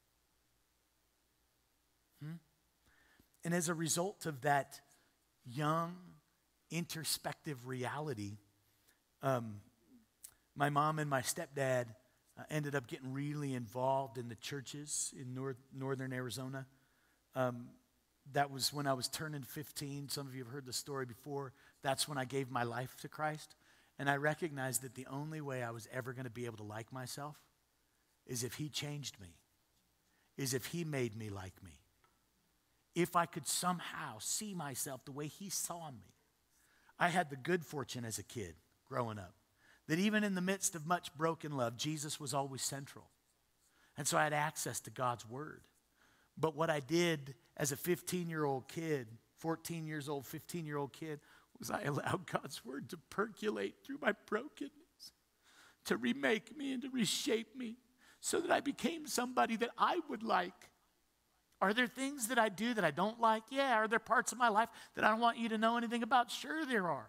Hmm? And as a result of that young, introspective reality, um, my mom and my stepdad uh, ended up getting really involved in the churches in north, northern Arizona. Um, that was when I was turning fifteen. Some of you have heard the story before. That's when I gave my life to Christ. And I recognized that the only way I was ever going to be able to like myself is if he changed me, is if he made me like me. If I could somehow see myself the way he saw me. I had the good fortune as a kid growing up that even in the midst of much broken love, Jesus was always central. And so I had access to God's word. But what I did as a fifteen-year-old kid, fourteen years old, fifteen-year-old kid, was I allowed God's word to percolate through my brokenness, to remake me and to reshape me so that I became somebody that I would like. Are there things that I do that I don't like? Yeah. Are there parts of my life that I don't want you to know anything about? Sure there are.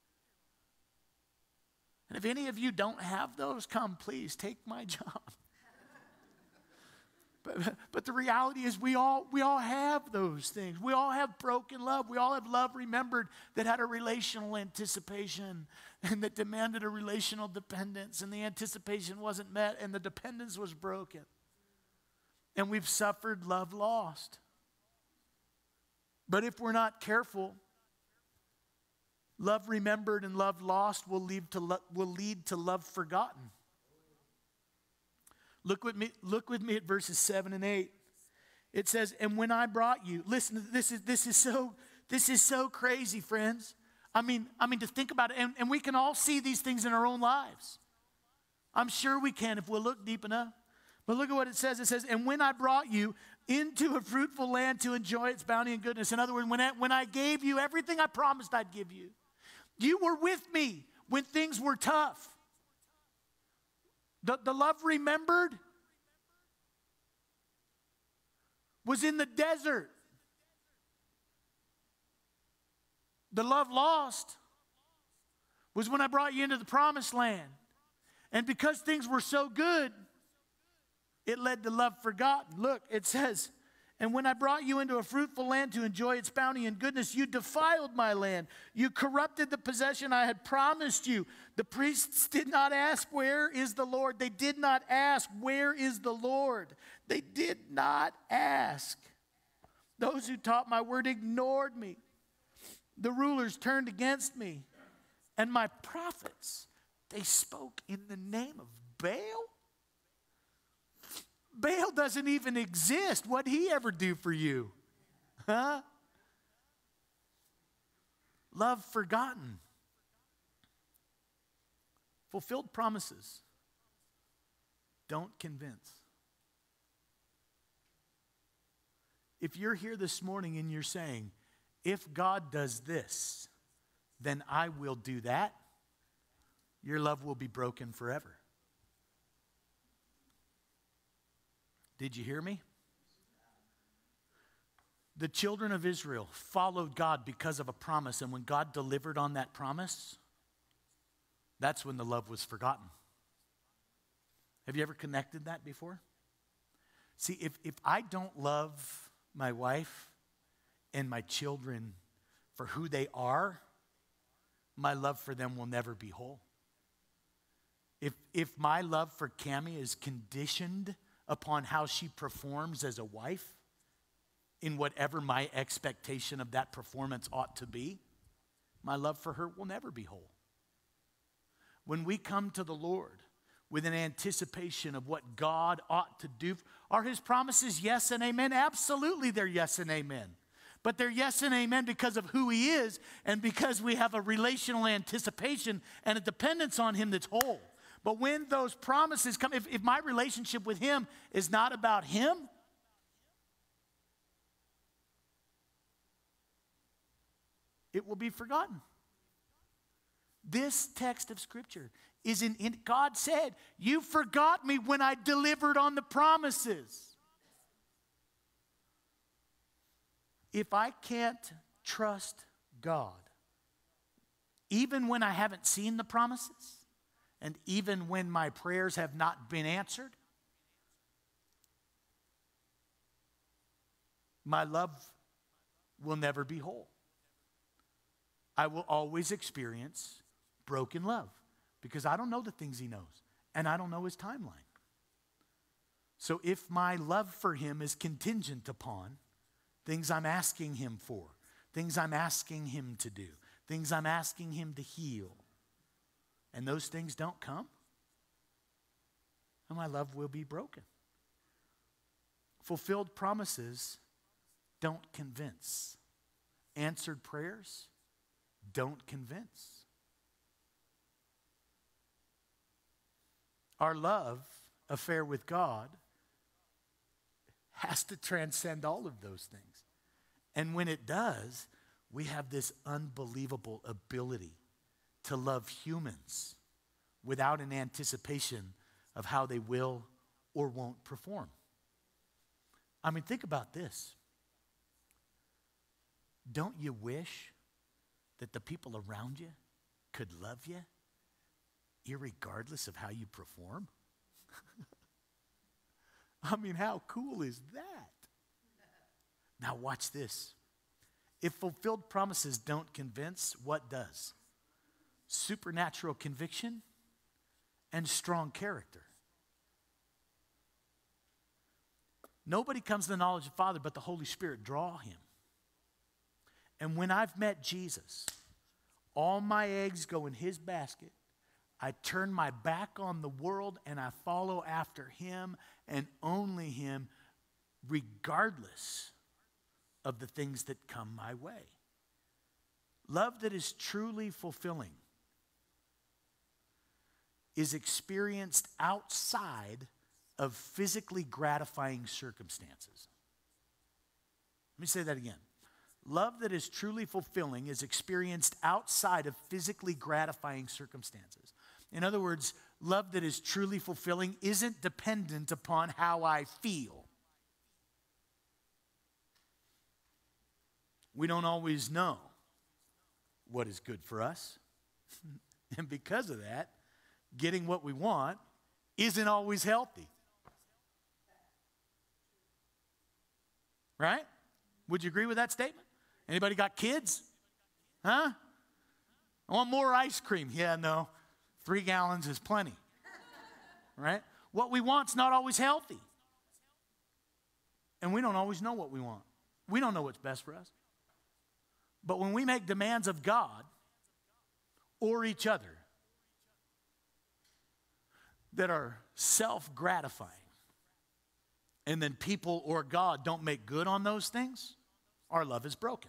And if any of you don't have those, come please, take my job. But, but the reality is we all, we all have those things. We all have broken love. We all have love remembered that had a relational anticipation and that demanded a relational dependence, and the anticipation wasn't met and the dependence was broken. And we've suffered love lost. But if we're not careful, love remembered and love lost will lead to, lo- will lead to love forgotten. Look with me, look with me at verses seven and eight. It says, and when I brought you, listen, this is this is so this is so crazy, friends. I mean, I mean to think about it, and, and we can all see these things in our own lives. I'm sure we can if we'll look deep enough. But look at what it says. It says, and when I brought you into a fruitful land to enjoy its bounty and goodness. In other words, when I, when I gave you everything I promised I'd give you, you were with me when things were tough. The, the love remembered was in the desert. The love lost was when I brought you into the promised land. And because things were so good, it led to love forgotten. Look, it says, and when I brought you into a fruitful land to enjoy its bounty and goodness, you defiled my land. You corrupted the possession I had promised you. The priests did not ask, where is the Lord? They did not ask, where is the Lord? They did not ask. Those who taught my word ignored me. The rulers turned against me. And my prophets, they spoke in the name of Baal? Baal doesn't even exist. What'd he ever do for you? Huh? Love forgotten. Fulfilled promises don't convince. If you're here this morning and you're saying, if God does this, then I will do that, your love will be broken forever. Did you hear me? The children of Israel followed God because of a promise, and when God delivered on that promise, that's when the love was forgotten. Have you ever connected that before? See, if, if I don't love my wife and my children for who they are, my love for them will never be whole. If, if my love for Cammie is conditioned upon how she performs as a wife, in whatever my expectation of that performance ought to be, my love for her will never be whole. When we come to the Lord with an anticipation of what God ought to do, are his promises yes and amen? Absolutely, they're yes and amen. But they're yes and amen because of who he is and because we have a relational anticipation and a dependence on him that's whole. But when those promises come, if, if my relationship with him is not about him, it will be forgotten. This text of Scripture is in, in, God said, you forgot me when I delivered on the promises. If I can't trust God, even when I haven't seen the promises, and even when my prayers have not been answered, my love will never be whole. I will always experience broken love because I don't know the things he knows and I don't know his timeline. So if my love for him is contingent upon things I'm asking him for, things I'm asking him to do, things I'm asking him to heal, and those things don't come, then my love will be broken. Fulfilled promises don't convince. Answered prayers don't convince. Our love affair with God has to transcend all of those things. And when it does, we have this unbelievable ability to love humans without an anticipation of how they will or won't perform. I mean, think about this. Don't you wish that the people around you could love you irregardless of how you perform? I mean, how cool is that? Now watch this. If fulfilled promises don't convince, what does? Supernatural conviction and strong character. Nobody comes to the knowledge of the Father but the Holy Spirit draw him. And when I've met Jesus, all my eggs go in his basket. I turn my back on the world and I follow after him and only him, regardless of the things that come my way. Love that is truly fulfilling is experienced outside of physically gratifying circumstances. Let me say that again. Love that is truly fulfilling is experienced outside of physically gratifying circumstances. In other words, love that is truly fulfilling isn't dependent upon how I feel. We don't always know what is good for us. And because of that, getting what we want isn't always healthy. Right? Would you agree with that statement? Anybody got kids? Huh? I want more ice cream. Yeah, no. Three gallons is plenty. Right? What we want's not always healthy. And we don't always know what we want. We don't know what's best for us. But when we make demands of God or each other that are self-gratifying, and then people or God don't make good on those things, our love is broken.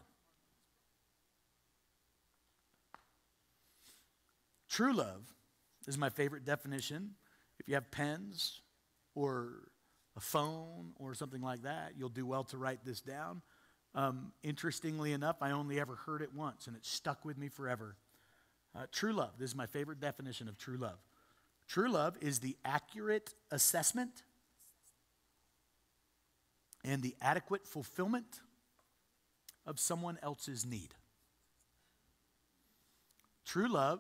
True love is my favorite definition. If you have pens or a phone or something like that, you'll do well to write this down. Um, interestingly enough, I only ever heard it once, and it stuck with me forever. Uh, true love, this is my favorite definition of true love. True love is the accurate assessment and the adequate fulfillment of someone else's need. True love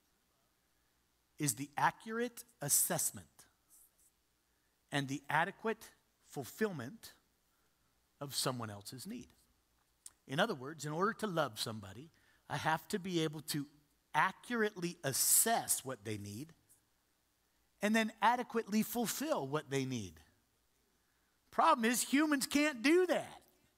is the accurate assessment and the adequate fulfillment of someone else's need. In other words, in order to love somebody, I have to be able to accurately assess what they need and then adequately fulfill what they need. Problem is, humans can't do that.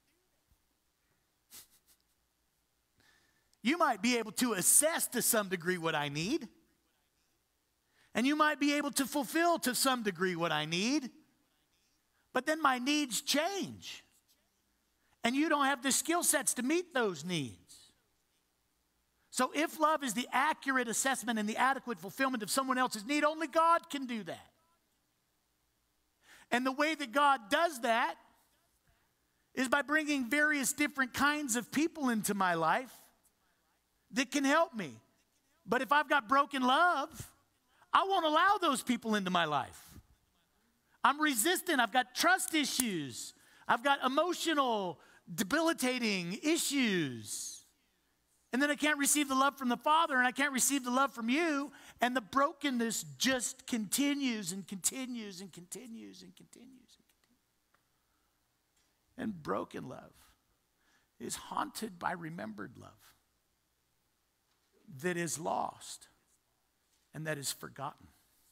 You might be able to assess to some degree what I need, and you might be able to fulfill to some degree what I need, but then my needs change, and you don't have the skill sets to meet those needs. So if love is the accurate assessment and the adequate fulfillment of someone else's need, only God can do that. And the way that God does that is by bringing various different kinds of people into my life that can help me. But if I've got broken love, I won't allow those people into my life. I'm resistant. I've got trust issues. I've got emotional, debilitating issues. And then I can't receive the love from the Father, and I can't receive the love from you, and the brokenness just continues and continues and continues and continues and continues. And broken love is haunted by remembered love that is lost and that is forgotten.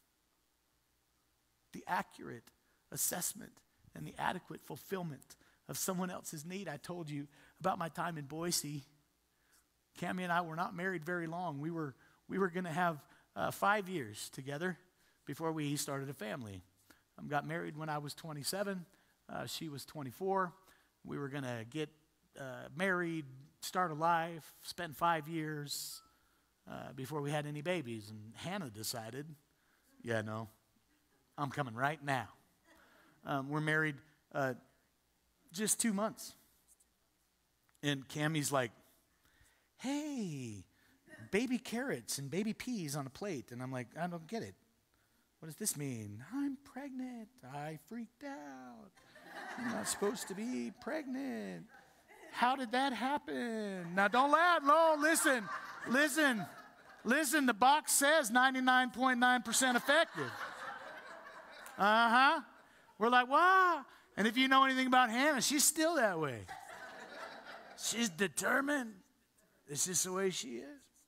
The accurate assessment and the adequate fulfillment of someone else's need. I told you about my time in Boise. Cammie and I were not married very long. We were, we were going to have uh, five years together before we started a family. I um, got married when I was twenty-seven. Uh, she was twenty-four. We were going to get uh, married, start a life, spend five years uh, before we had any babies. And Hannah decided, yeah, no, I'm coming right now. Um, we're married uh, just two months. And Cammie's like, hey, baby carrots and baby peas on a plate. And I'm like, I don't get it. What does this mean? I'm pregnant. I freaked out. I'm not supposed to be pregnant. How did that happen? Now, don't laugh. No, listen, listen, listen. The box says ninety-nine point nine percent effective. Uh-huh. We're like, wow. And if you know anything about Hannah, she's still that way. She's determined. It's just the way she is.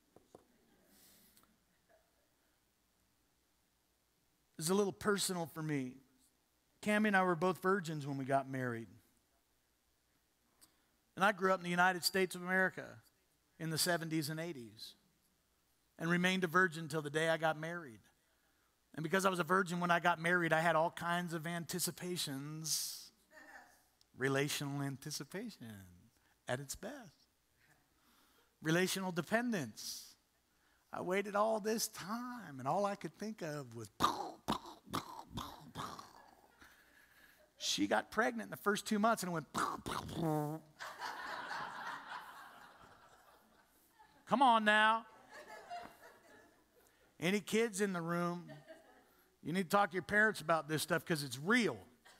It's a little personal for me. Cammie and I were both virgins when we got married. And I grew up in the United States of America in the seventies and eighties and remained a virgin until the day I got married. And because I was a virgin when I got married, I had all kinds of anticipations. Relational anticipation at its best. Relational dependence. I waited all this time, and all I could think of was, she got pregnant in the first two months, and it went, come on now. Any kids in the room? You need to talk to your parents about this stuff because it's real.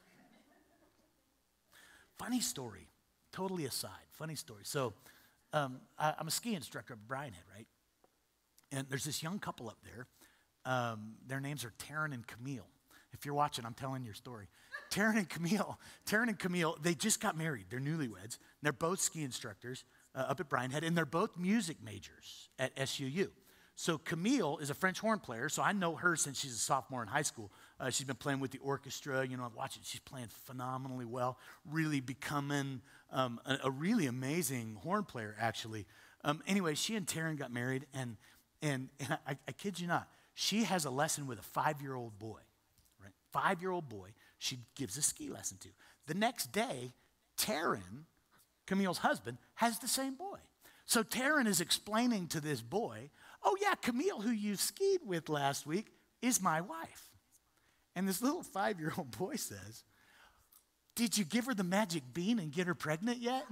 Funny story, totally aside, funny story. So um, I, I'm a ski instructor at Bryan Head, right? And there's this young couple up there. Um, their names are Taryn and Camille. If you're watching, I'm telling your story. Taryn and Camille, Taryn and Camille, they just got married. They're newlyweds. They're both ski instructors uh, up at Bryan Head, and they're both music majors at S U U. So Camille is a French horn player, so I know her since she's a sophomore in high school. Uh, she's been playing with the orchestra. You know, I've watched it. She's playing phenomenally well, really becoming um, a, a really amazing horn player, actually. Um, anyway, she and Taryn got married, and, and, and I, I kid you not, she has a lesson with a five-year-old boy, right? Five-year-old boy she gives a ski lesson to. The next day, Taryn, Camille's husband, has the same boy. So Taryn is explaining to this boy, oh yeah, Camille, who you skied with last week, is my wife. And this little five-year-old boy says, did you give her the magic bean and get her pregnant yet?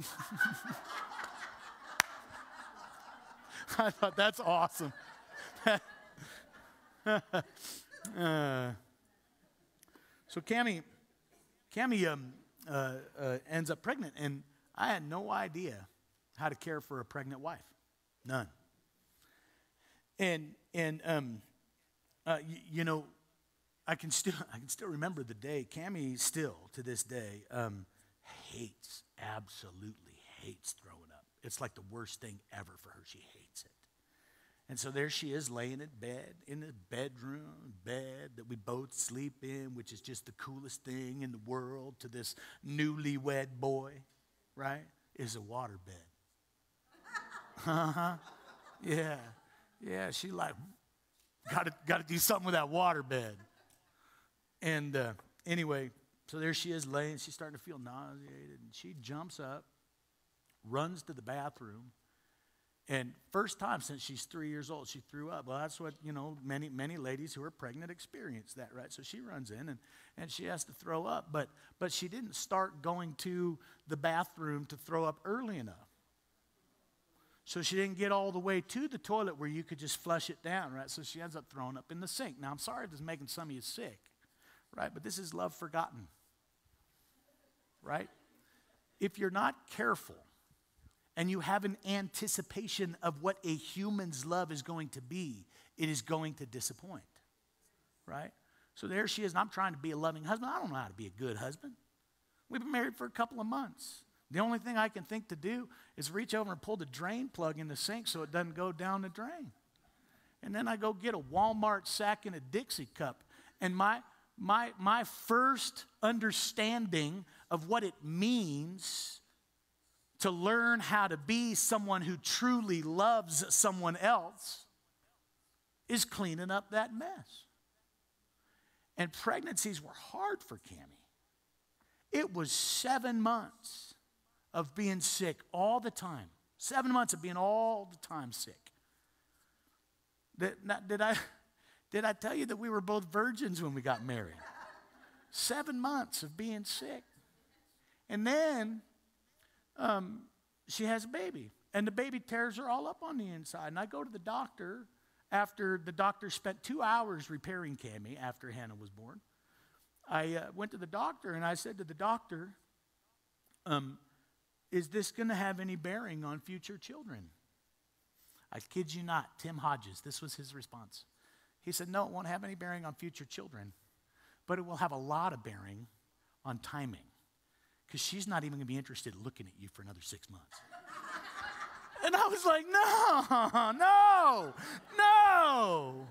I thought, that's awesome. uh, so Cammie, Cammie um, uh, uh, ends up pregnant, and I had no idea how to care for a pregnant wife. None. And and um, uh, you, you know, I can still I can still remember the day. Cammie still to this day um, hates, absolutely hates throwing up. It's like the worst thing ever for her. She hates it. And so there she is laying in bed, in the bedroom, bed that we both sleep in, which is just the coolest thing in the world to this newlywed boy, right? Is a water bed. Uh-huh. Yeah. Yeah, she like, got to got to do something with that water bed. And uh, anyway, so there she is laying. She's starting to feel nauseated. And she jumps up, runs to the bathroom. And first time since she's three years old, she threw up. Well, that's what, you know, many, many ladies who are pregnant experience that, right? So she runs in and, and she has to throw up. But, but she didn't start going to the bathroom to throw up early enough. So she didn't get all the way to the toilet where you could just flush it down, right? So she ends up throwing up in the sink. Now, I'm sorry if this is making some of you sick, right? But this is love forgotten, right? If you're not careful, and you have an anticipation of what a human's love is going to be, it is going to disappoint, right? So there she is, and I'm trying to be a loving husband. I don't know how to be a good husband. We've been married for a couple of months. The only thing I can think to do is reach over and pull the drain plug in the sink so it doesn't go down the drain. And then I go get a Walmart sack and a Dixie cup. And my, my, my first understanding of what it means to learn how to be someone who truly loves someone else is cleaning up that mess. And pregnancies were hard for Cammie. It was seven months of being sick all the time. Seven months of being all the time sick. Did, not, did, I, did I tell you that we were both virgins when we got married? Seven months of being sick. And then Um, she has a baby, and the baby tears her all up on the inside. And I go to the doctor after the doctor spent two hours repairing Cammie after Hannah was born. I uh, went to the doctor, and I said to the doctor, um, is this going to have any bearing on future children? I kid you not, Tim Hodges, this was his response. He said, no, it won't have any bearing on future children, but it will have a lot of bearing on timing. Because she's not even going to be interested in looking at you for another six months. And I was like, no, no, no.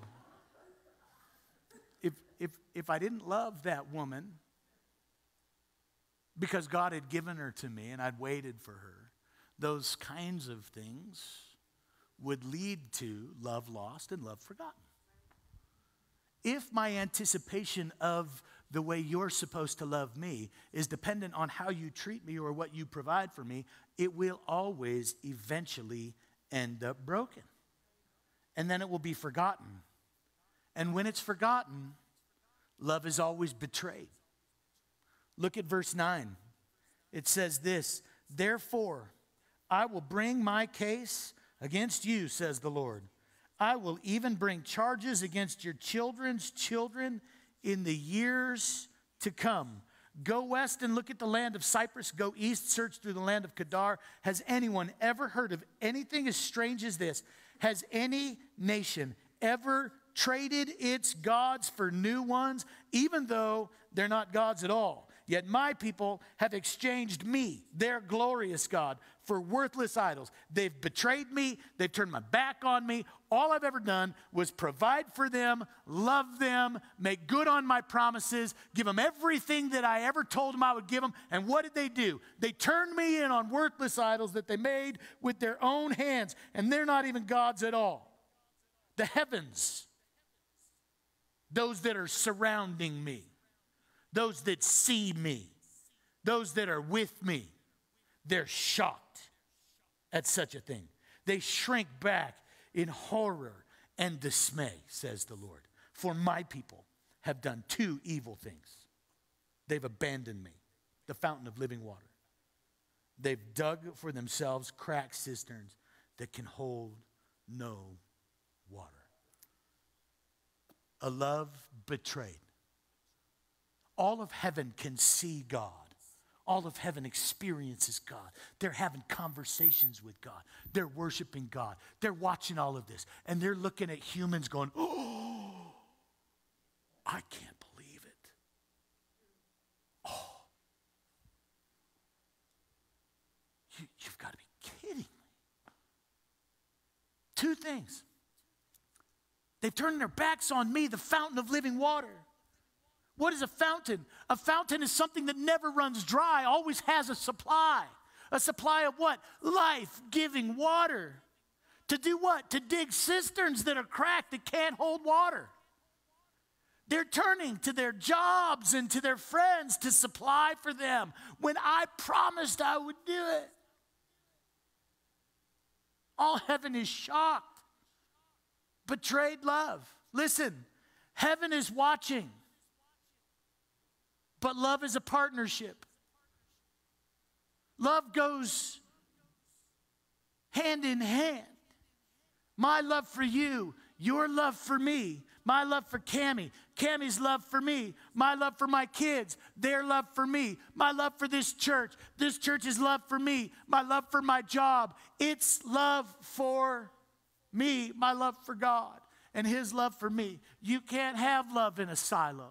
If, if, if I didn't love that woman because God had given her to me and I'd waited for her, those kinds of things would lead to love lost and love forgotten. If my anticipation of the way you're supposed to love me is dependent on how you treat me or what you provide for me, it will always eventually end up broken. And then it will be forgotten. And when it's forgotten, love is always betrayed. Look at verse nine. It says this, therefore, I will bring my case against you, says the Lord. I will even bring charges against your children's children in the years to come. Go west and look at the land of Cyprus. Go east, search through the land of Kedar. Has anyone ever heard of anything as strange as this? Has any nation ever traded its gods for new ones, even though they're not gods at all? Yet my people have exchanged me, their glorious God, for worthless idols. They've betrayed me. They've turned my back on me. All I've ever done was provide for them, love them, make good on my promises, give them everything that I ever told them I would give them. And what did they do? They turned me in on worthless idols that they made with their own hands. And they're not even gods at all. The heavens, those that are surrounding me, those that see me, those that are with me, they're shocked at such a thing. They shrink back in horror and dismay, says the Lord. For my people have done two evil things. They've abandoned me, the fountain of living water. They've dug for themselves cracked cisterns that can hold no water. A love betrayed. All of heaven can see God. All of heaven experiences God. They're having conversations with God. They're worshiping God. They're watching all of this. And they're looking at humans going, oh, I can't believe it. Oh. You, you've got to be kidding me. Two things. They've turned their backs on me, the fountain of living water. What is a fountain? A fountain is something that never runs dry, always has a supply. A supply of what? Life-giving water. To do what? To dig cisterns that are cracked that can't hold water. They're turning to their jobs and to their friends to supply for them when I promised I would do it. All heaven is shocked. Betrayed love. Listen, heaven is watching. But love is a partnership. Love goes hand in hand. My love for you, your love for me, my love for Cammie, Cammie's love for me, my love for my kids, their love for me, my love for this church, this church's love for me, my love for my job. It's love for me, my love for God, and his love for me. You can't have love in a silo.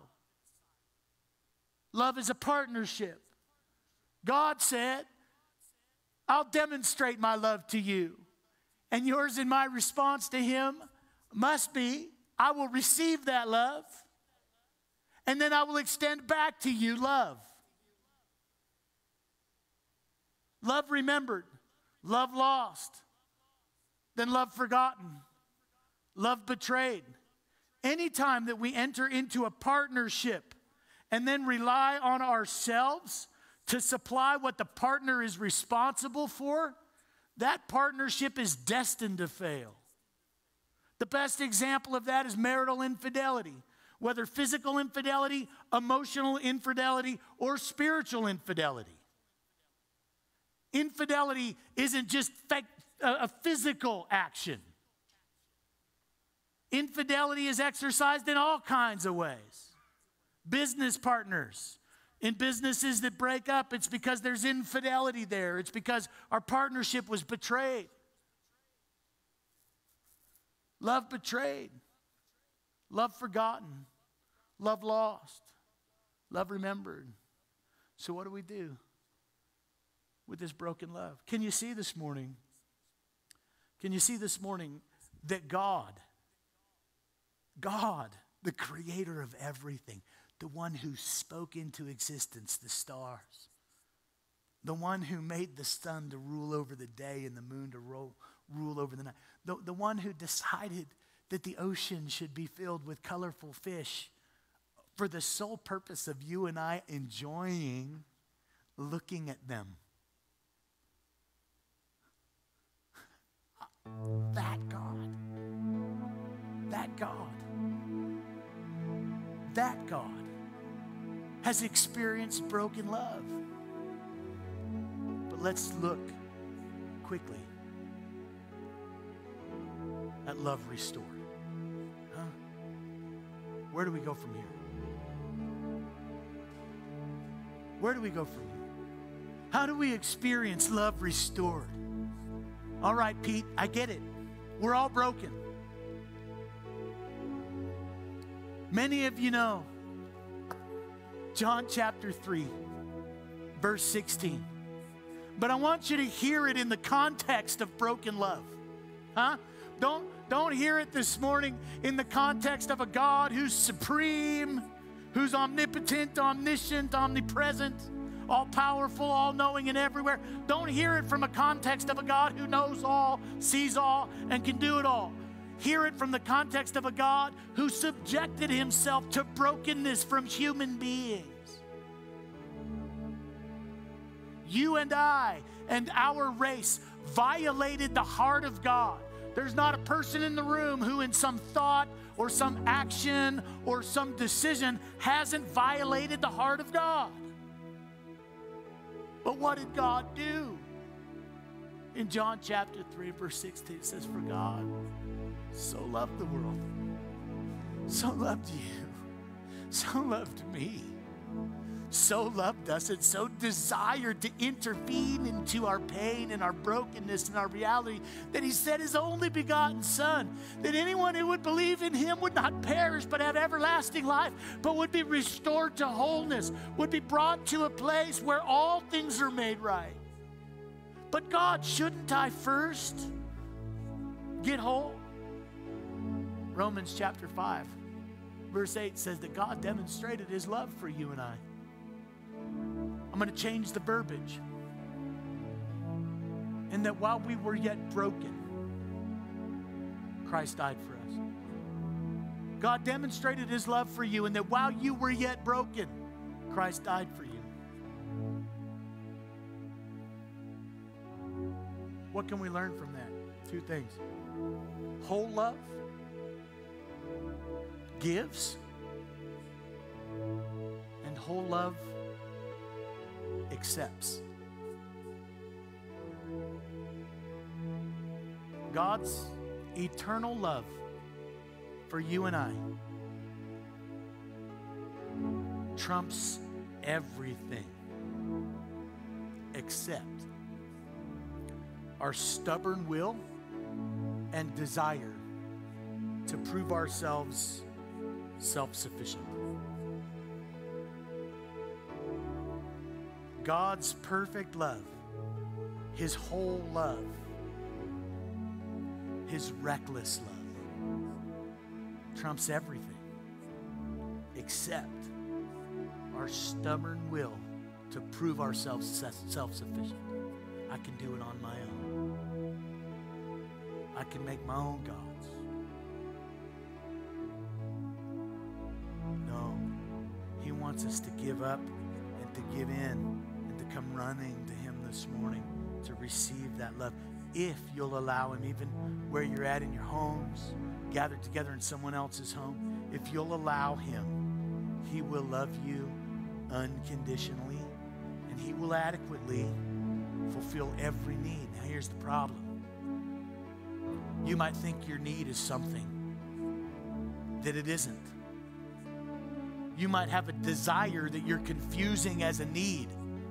Love is a partnership. God said, I'll demonstrate my love to you. And yours and my response to him must be, I will receive that love, and then I will extend back to you love. Love remembered, love lost, then love forgotten, love betrayed. Anytime that we enter into a partnership and then rely on ourselves to supply what the partner is responsible for, that partnership is destined to fail. The best example of that is marital infidelity, whether physical infidelity, emotional infidelity, or spiritual infidelity. Infidelity isn't just a physical action. Infidelity is exercised in all kinds of ways. Business partners. In businesses that break up, it's because there's infidelity there. It's because our partnership was betrayed. Love betrayed. Love forgotten. Love lost. Love remembered. So what do we do with this broken love? Can you see this morning? Can you see this morning that God, God, the creator of everything, the one who spoke into existence the stars, the one who made the sun to rule over the day and the moon to ro- rule over the night, the, the one who decided that the ocean should be filled with colorful fish for the sole purpose of you and I enjoying looking at them. That God, that God, that God has experienced broken love. But let's look quickly at love restored. Huh? Where do we go from here? Where do we go from here? How do we experience love restored? All right, Pete, I get it. We're all broken. Many of you know John chapter three, verse sixteen. But I want you to hear it in the context of broken love. Huh? Don't, don't hear it this morning in the context of a God who's supreme, who's omnipotent, omniscient, omnipresent, all-powerful, all-knowing, and everywhere. Don't hear it from a context of a God who knows all, sees all, and can do it all. Hear it from the context of a God who subjected himself to brokenness from human beings. You and I and our race violated the heart of God. There's not a person in the room who in some thought or some action or some decision hasn't violated the heart of God. But what did God do? In John chapter three, verse sixteen, it says, for God so loved the world, so loved you, so loved me, so loved us and so desired to intervene into our pain and our brokenness and our reality that he sent his only begotten Son, that anyone who would believe in him would not perish but have everlasting life, but would be restored to wholeness, would be brought to a place where all things are made right. But God, shouldn't I first get whole? Romans chapter five, verse eight says that God demonstrated his love for you and I. I'm going to change the verbiage. And that while we were yet broken, Christ died for us. God demonstrated his love for you, and that while you were yet broken, Christ died for you. What can we learn from that? Two things. Whole love gives, and whole love accepts. God's eternal love for you and I trumps everything except our stubborn will and desire to prove ourselves self-sufficient. God's perfect love, his whole love, his reckless love trumps everything except our stubborn will to prove ourselves self-sufficient. I can do it on my own. I can make my own gods. No, he wants us to give up and to give in, come running to him this morning to receive that love. If you'll allow him, even where you're at in your homes, gathered together in someone else's home, if you'll allow him, he will love you unconditionally, and he will adequately fulfill every need. Now here's the problem. You might think your need is something that it isn't. You might have a desire that you're confusing as a need.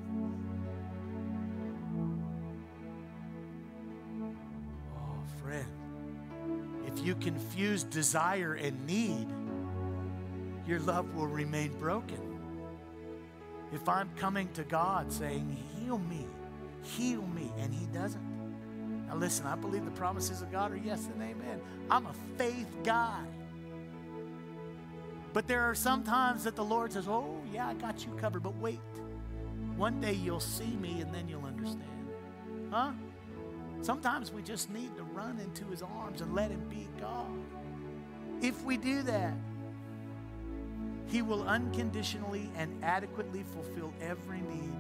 If you confuse desire and need, your love will remain broken. If I'm coming to God saying, heal me, heal me, and he doesn't. Now listen, I believe the promises of God are yes and amen. I'm a faith guy. But there are some times that the Lord says, oh yeah, I got you covered, but wait. One day you'll see me and then you'll understand. Huh? Sometimes we just need to run into his arms and let him be God. If we do that, he will unconditionally and adequately fulfill every need.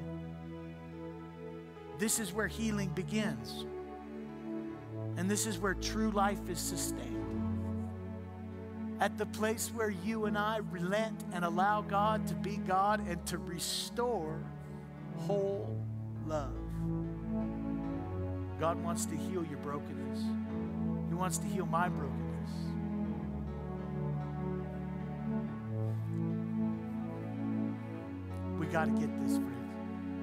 This is where healing begins. And this is where true life is sustained. At the place where you and I relent and allow God to be God and to restore whole love. God wants to heal your brokenness. He wants to heal my brokenness. We got to get this, friends.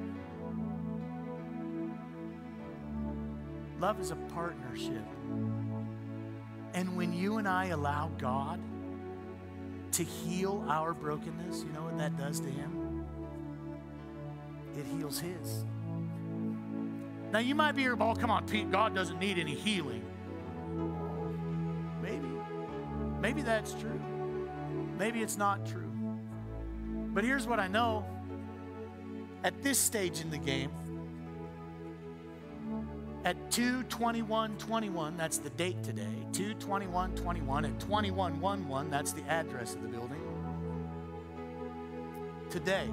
Love is a partnership. And when you and I allow God to heal our brokenness, you know what that does to him? It heals his. Now you might be here, oh, come on, Pete, God doesn't need any healing. Maybe. Maybe that's true. Maybe it's not true. But here's what I know. At this stage in the game, at two twenty-one twenty-one, that's the date today, two twenty-one twenty-one, at twenty-one eleven, that's the address of the building. Today,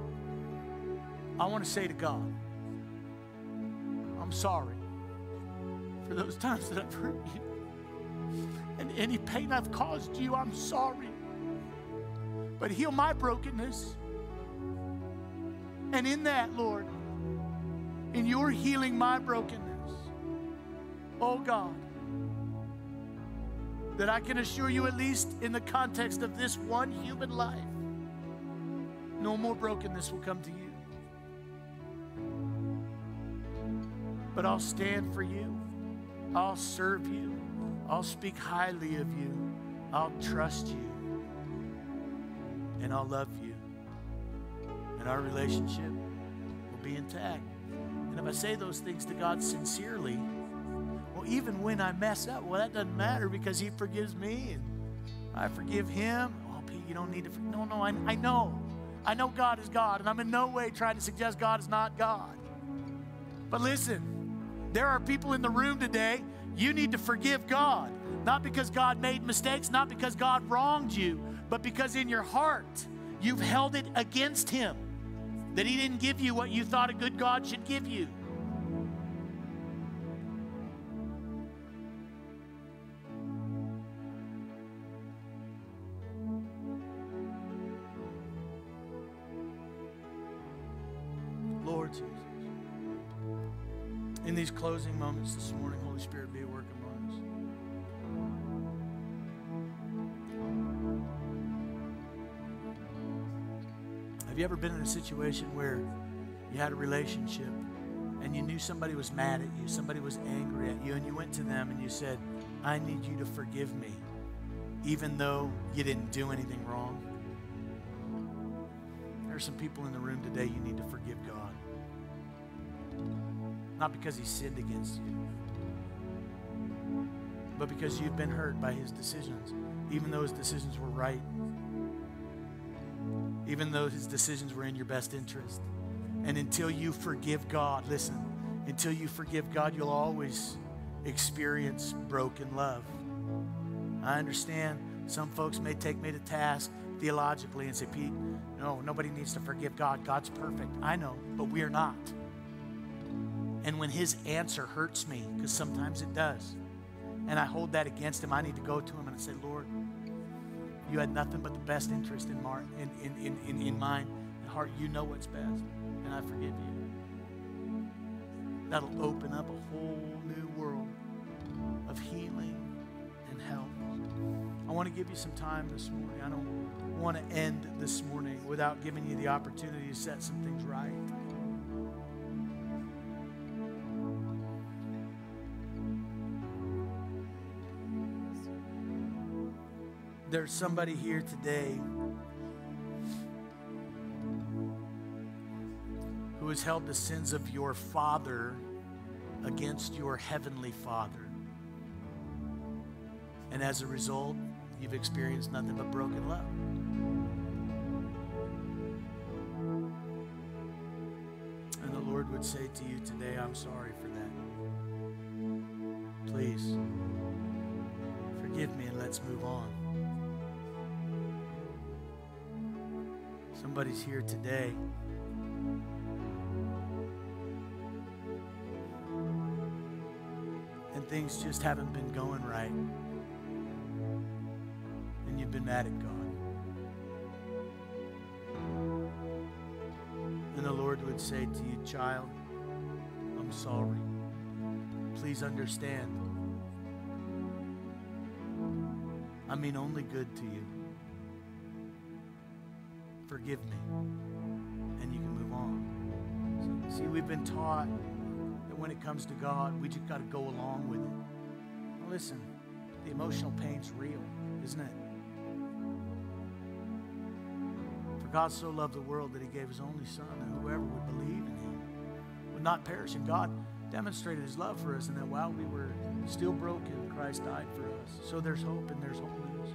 I want to say to God, I'm sorry for those times that I've hurt you. And any pain I've caused you, I'm sorry. But heal my brokenness. And in that, Lord, in your healing my brokenness, oh God, that I can assure you, at least in the context of this one human life, No more brokenness will come to you. But I'll stand for you. I'll serve you. I'll speak highly of you. I'll trust you. And I'll love you. And our relationship will be intact. And if I say those things to God sincerely, well, even when I mess up, well, that doesn't matter because He forgives me and I forgive Him. Oh, Pete, you don't need to. For- no, no, I, I know. I know God is God, and I'm in no way trying to suggest God is not God. But listen, there are people in the room today, you need to forgive God. Not because God made mistakes, not because God wronged you, but because in your heart, you've held it against Him. That He didn't give you what you thought a good God should give you. Lord Jesus, in these closing moments this morning, Holy Spirit, be at work among us. Have you ever been in a situation where you had a relationship and you knew somebody was mad at you, somebody was angry at you, and you went to them and you said, I need you to forgive me, even though you didn't do anything wrong? There are some people in the room today, you need to forgive God. Not because He sinned against you, but because you've been hurt by His decisions, even though His decisions were right, even though His decisions were in your best interest. And until you forgive God, listen, until you forgive God, you'll always experience broken love. I understand some folks may take me to task theologically and say, Pete, no, nobody needs to forgive God. God's perfect. I know, but we are not. And when His answer hurts me, because sometimes it does, and I hold that against Him, I need to go to Him and say, Lord, you had nothing but the best interest in, mar- in, in, in, in, in mind and heart. You know what's best, and I forgive you. That'll open up a whole new world of healing and health. I want to give you some time this morning. I don't want to end this morning without giving you the opportunity to set some things right. There's somebody here today who has held the sins of your father against your heavenly Father. And as a result, you've experienced nothing but broken love. And the Lord would say to you today, I'm sorry for that. Please, forgive me and let's move on. Somebody's here today and things just haven't been going right. And you've been mad at God. And the Lord would say to you, child, I'm sorry. Please understand. I mean only good to you. Forgive me, and you can move on. See, we've been taught that when it comes to God, we just got to go along with it. Well, listen, the emotional pain's real, isn't it? For God so loved the world that He gave His only Son, that whoever would believe in Him would not perish. And God demonstrated His love for us, and that while we were still broken, Christ died for us. So there's hope and there's holiness.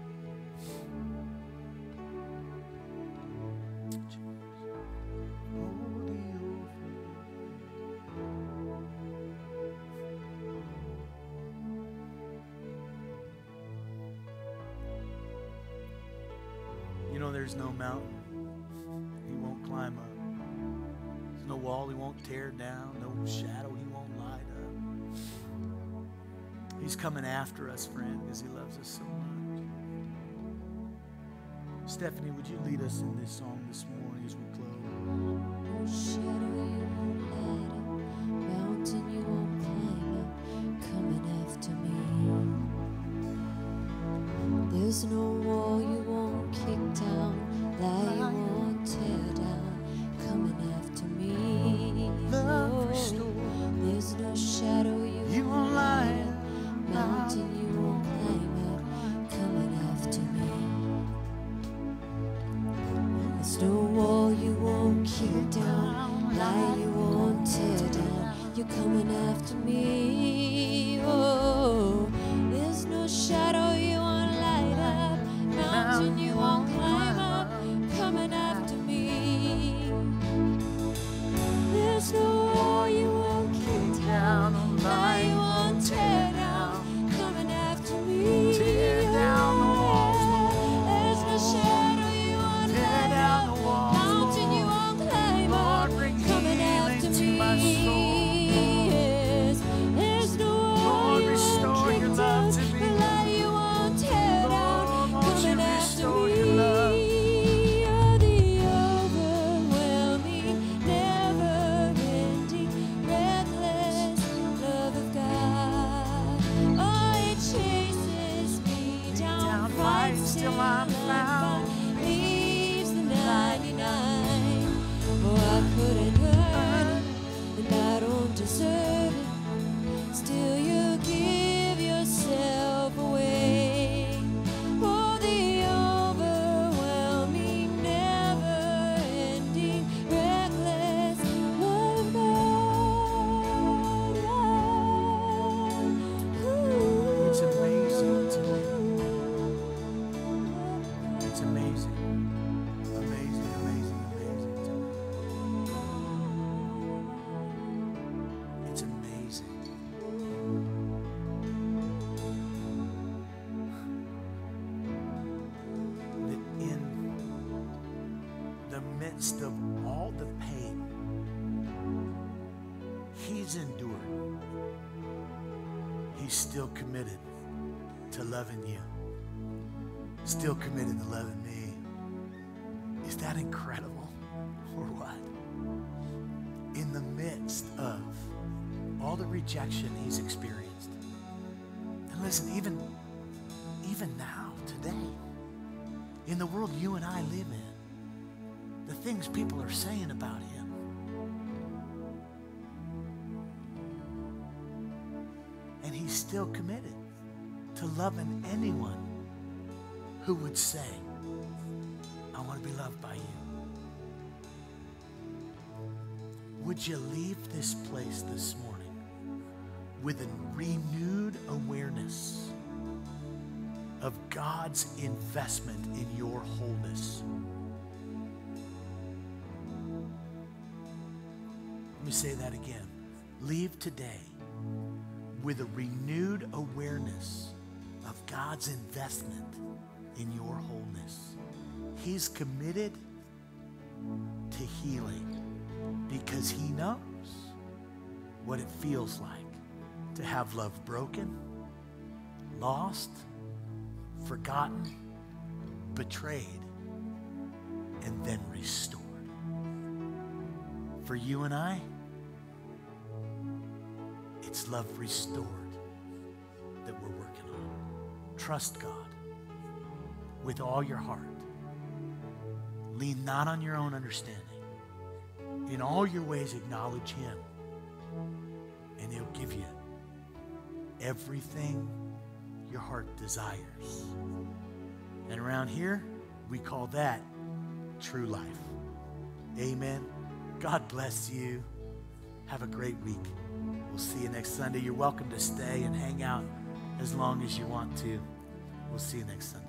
You know, there's no mountain He won't climb up. There's no wall He won't tear down, no shadow He won't light up. He's coming after us, friend, because He loves us so much. Stephanie, would you lead us in this song this morning as we close? No shadow You won't light up, mountain You won't climb up, coming after me. There's no wall You won't kick down, lie You won't tear down. There's no wall you won't kick down, no lie you won't tear down, coming after me. Tear down the walls, There's no shadow you won't tear down the walls, mountain you won't climb up, coming after me. Yes, there's no wall you won't kick down, no lie you won't tear down, coming after me. You're the overwhelming, never-ending, reckless love of God. Oh, it chases me down, fights till I'm found, leaves the ninety-nine. Oh, I couldn't earn it, and I don't deserve it. Still, you give yourself away. Oh, the overwhelming, never-ending, reckless love of God. Ooh. It's amazing to me. It's amazing. Amazing, amazing, amazing to me. It's amazing. That in the midst of all the pain he's endured, he's still committed to loving you, still committed to loving me. Is that incredible or what? In the midst of all the rejection he's experienced, and listen, even even now, today, in the world you and I live in, the things people are saying about him, and he's still committed to loving anyone who would say, I want to be loved by you. Would you leave this place this morning with a renewed awareness of God's investment in your wholeness? Let me say that again. Leave today with a renewed awareness of God's investment in your wholeness. He's committed to healing because he knows what it feels like to have love broken, lost, forgotten, betrayed, and then restored. For you and I, it's love restored that we're working on. Trust God with all your heart. Lean not on your own understanding. In all your ways, acknowledge him, and he'll give you everything your heart desires. And around here, we call that true life. Amen. God bless you. Have a great week. We'll see you next Sunday. You're welcome to stay and hang out as long as you want to. We'll see you next Sunday.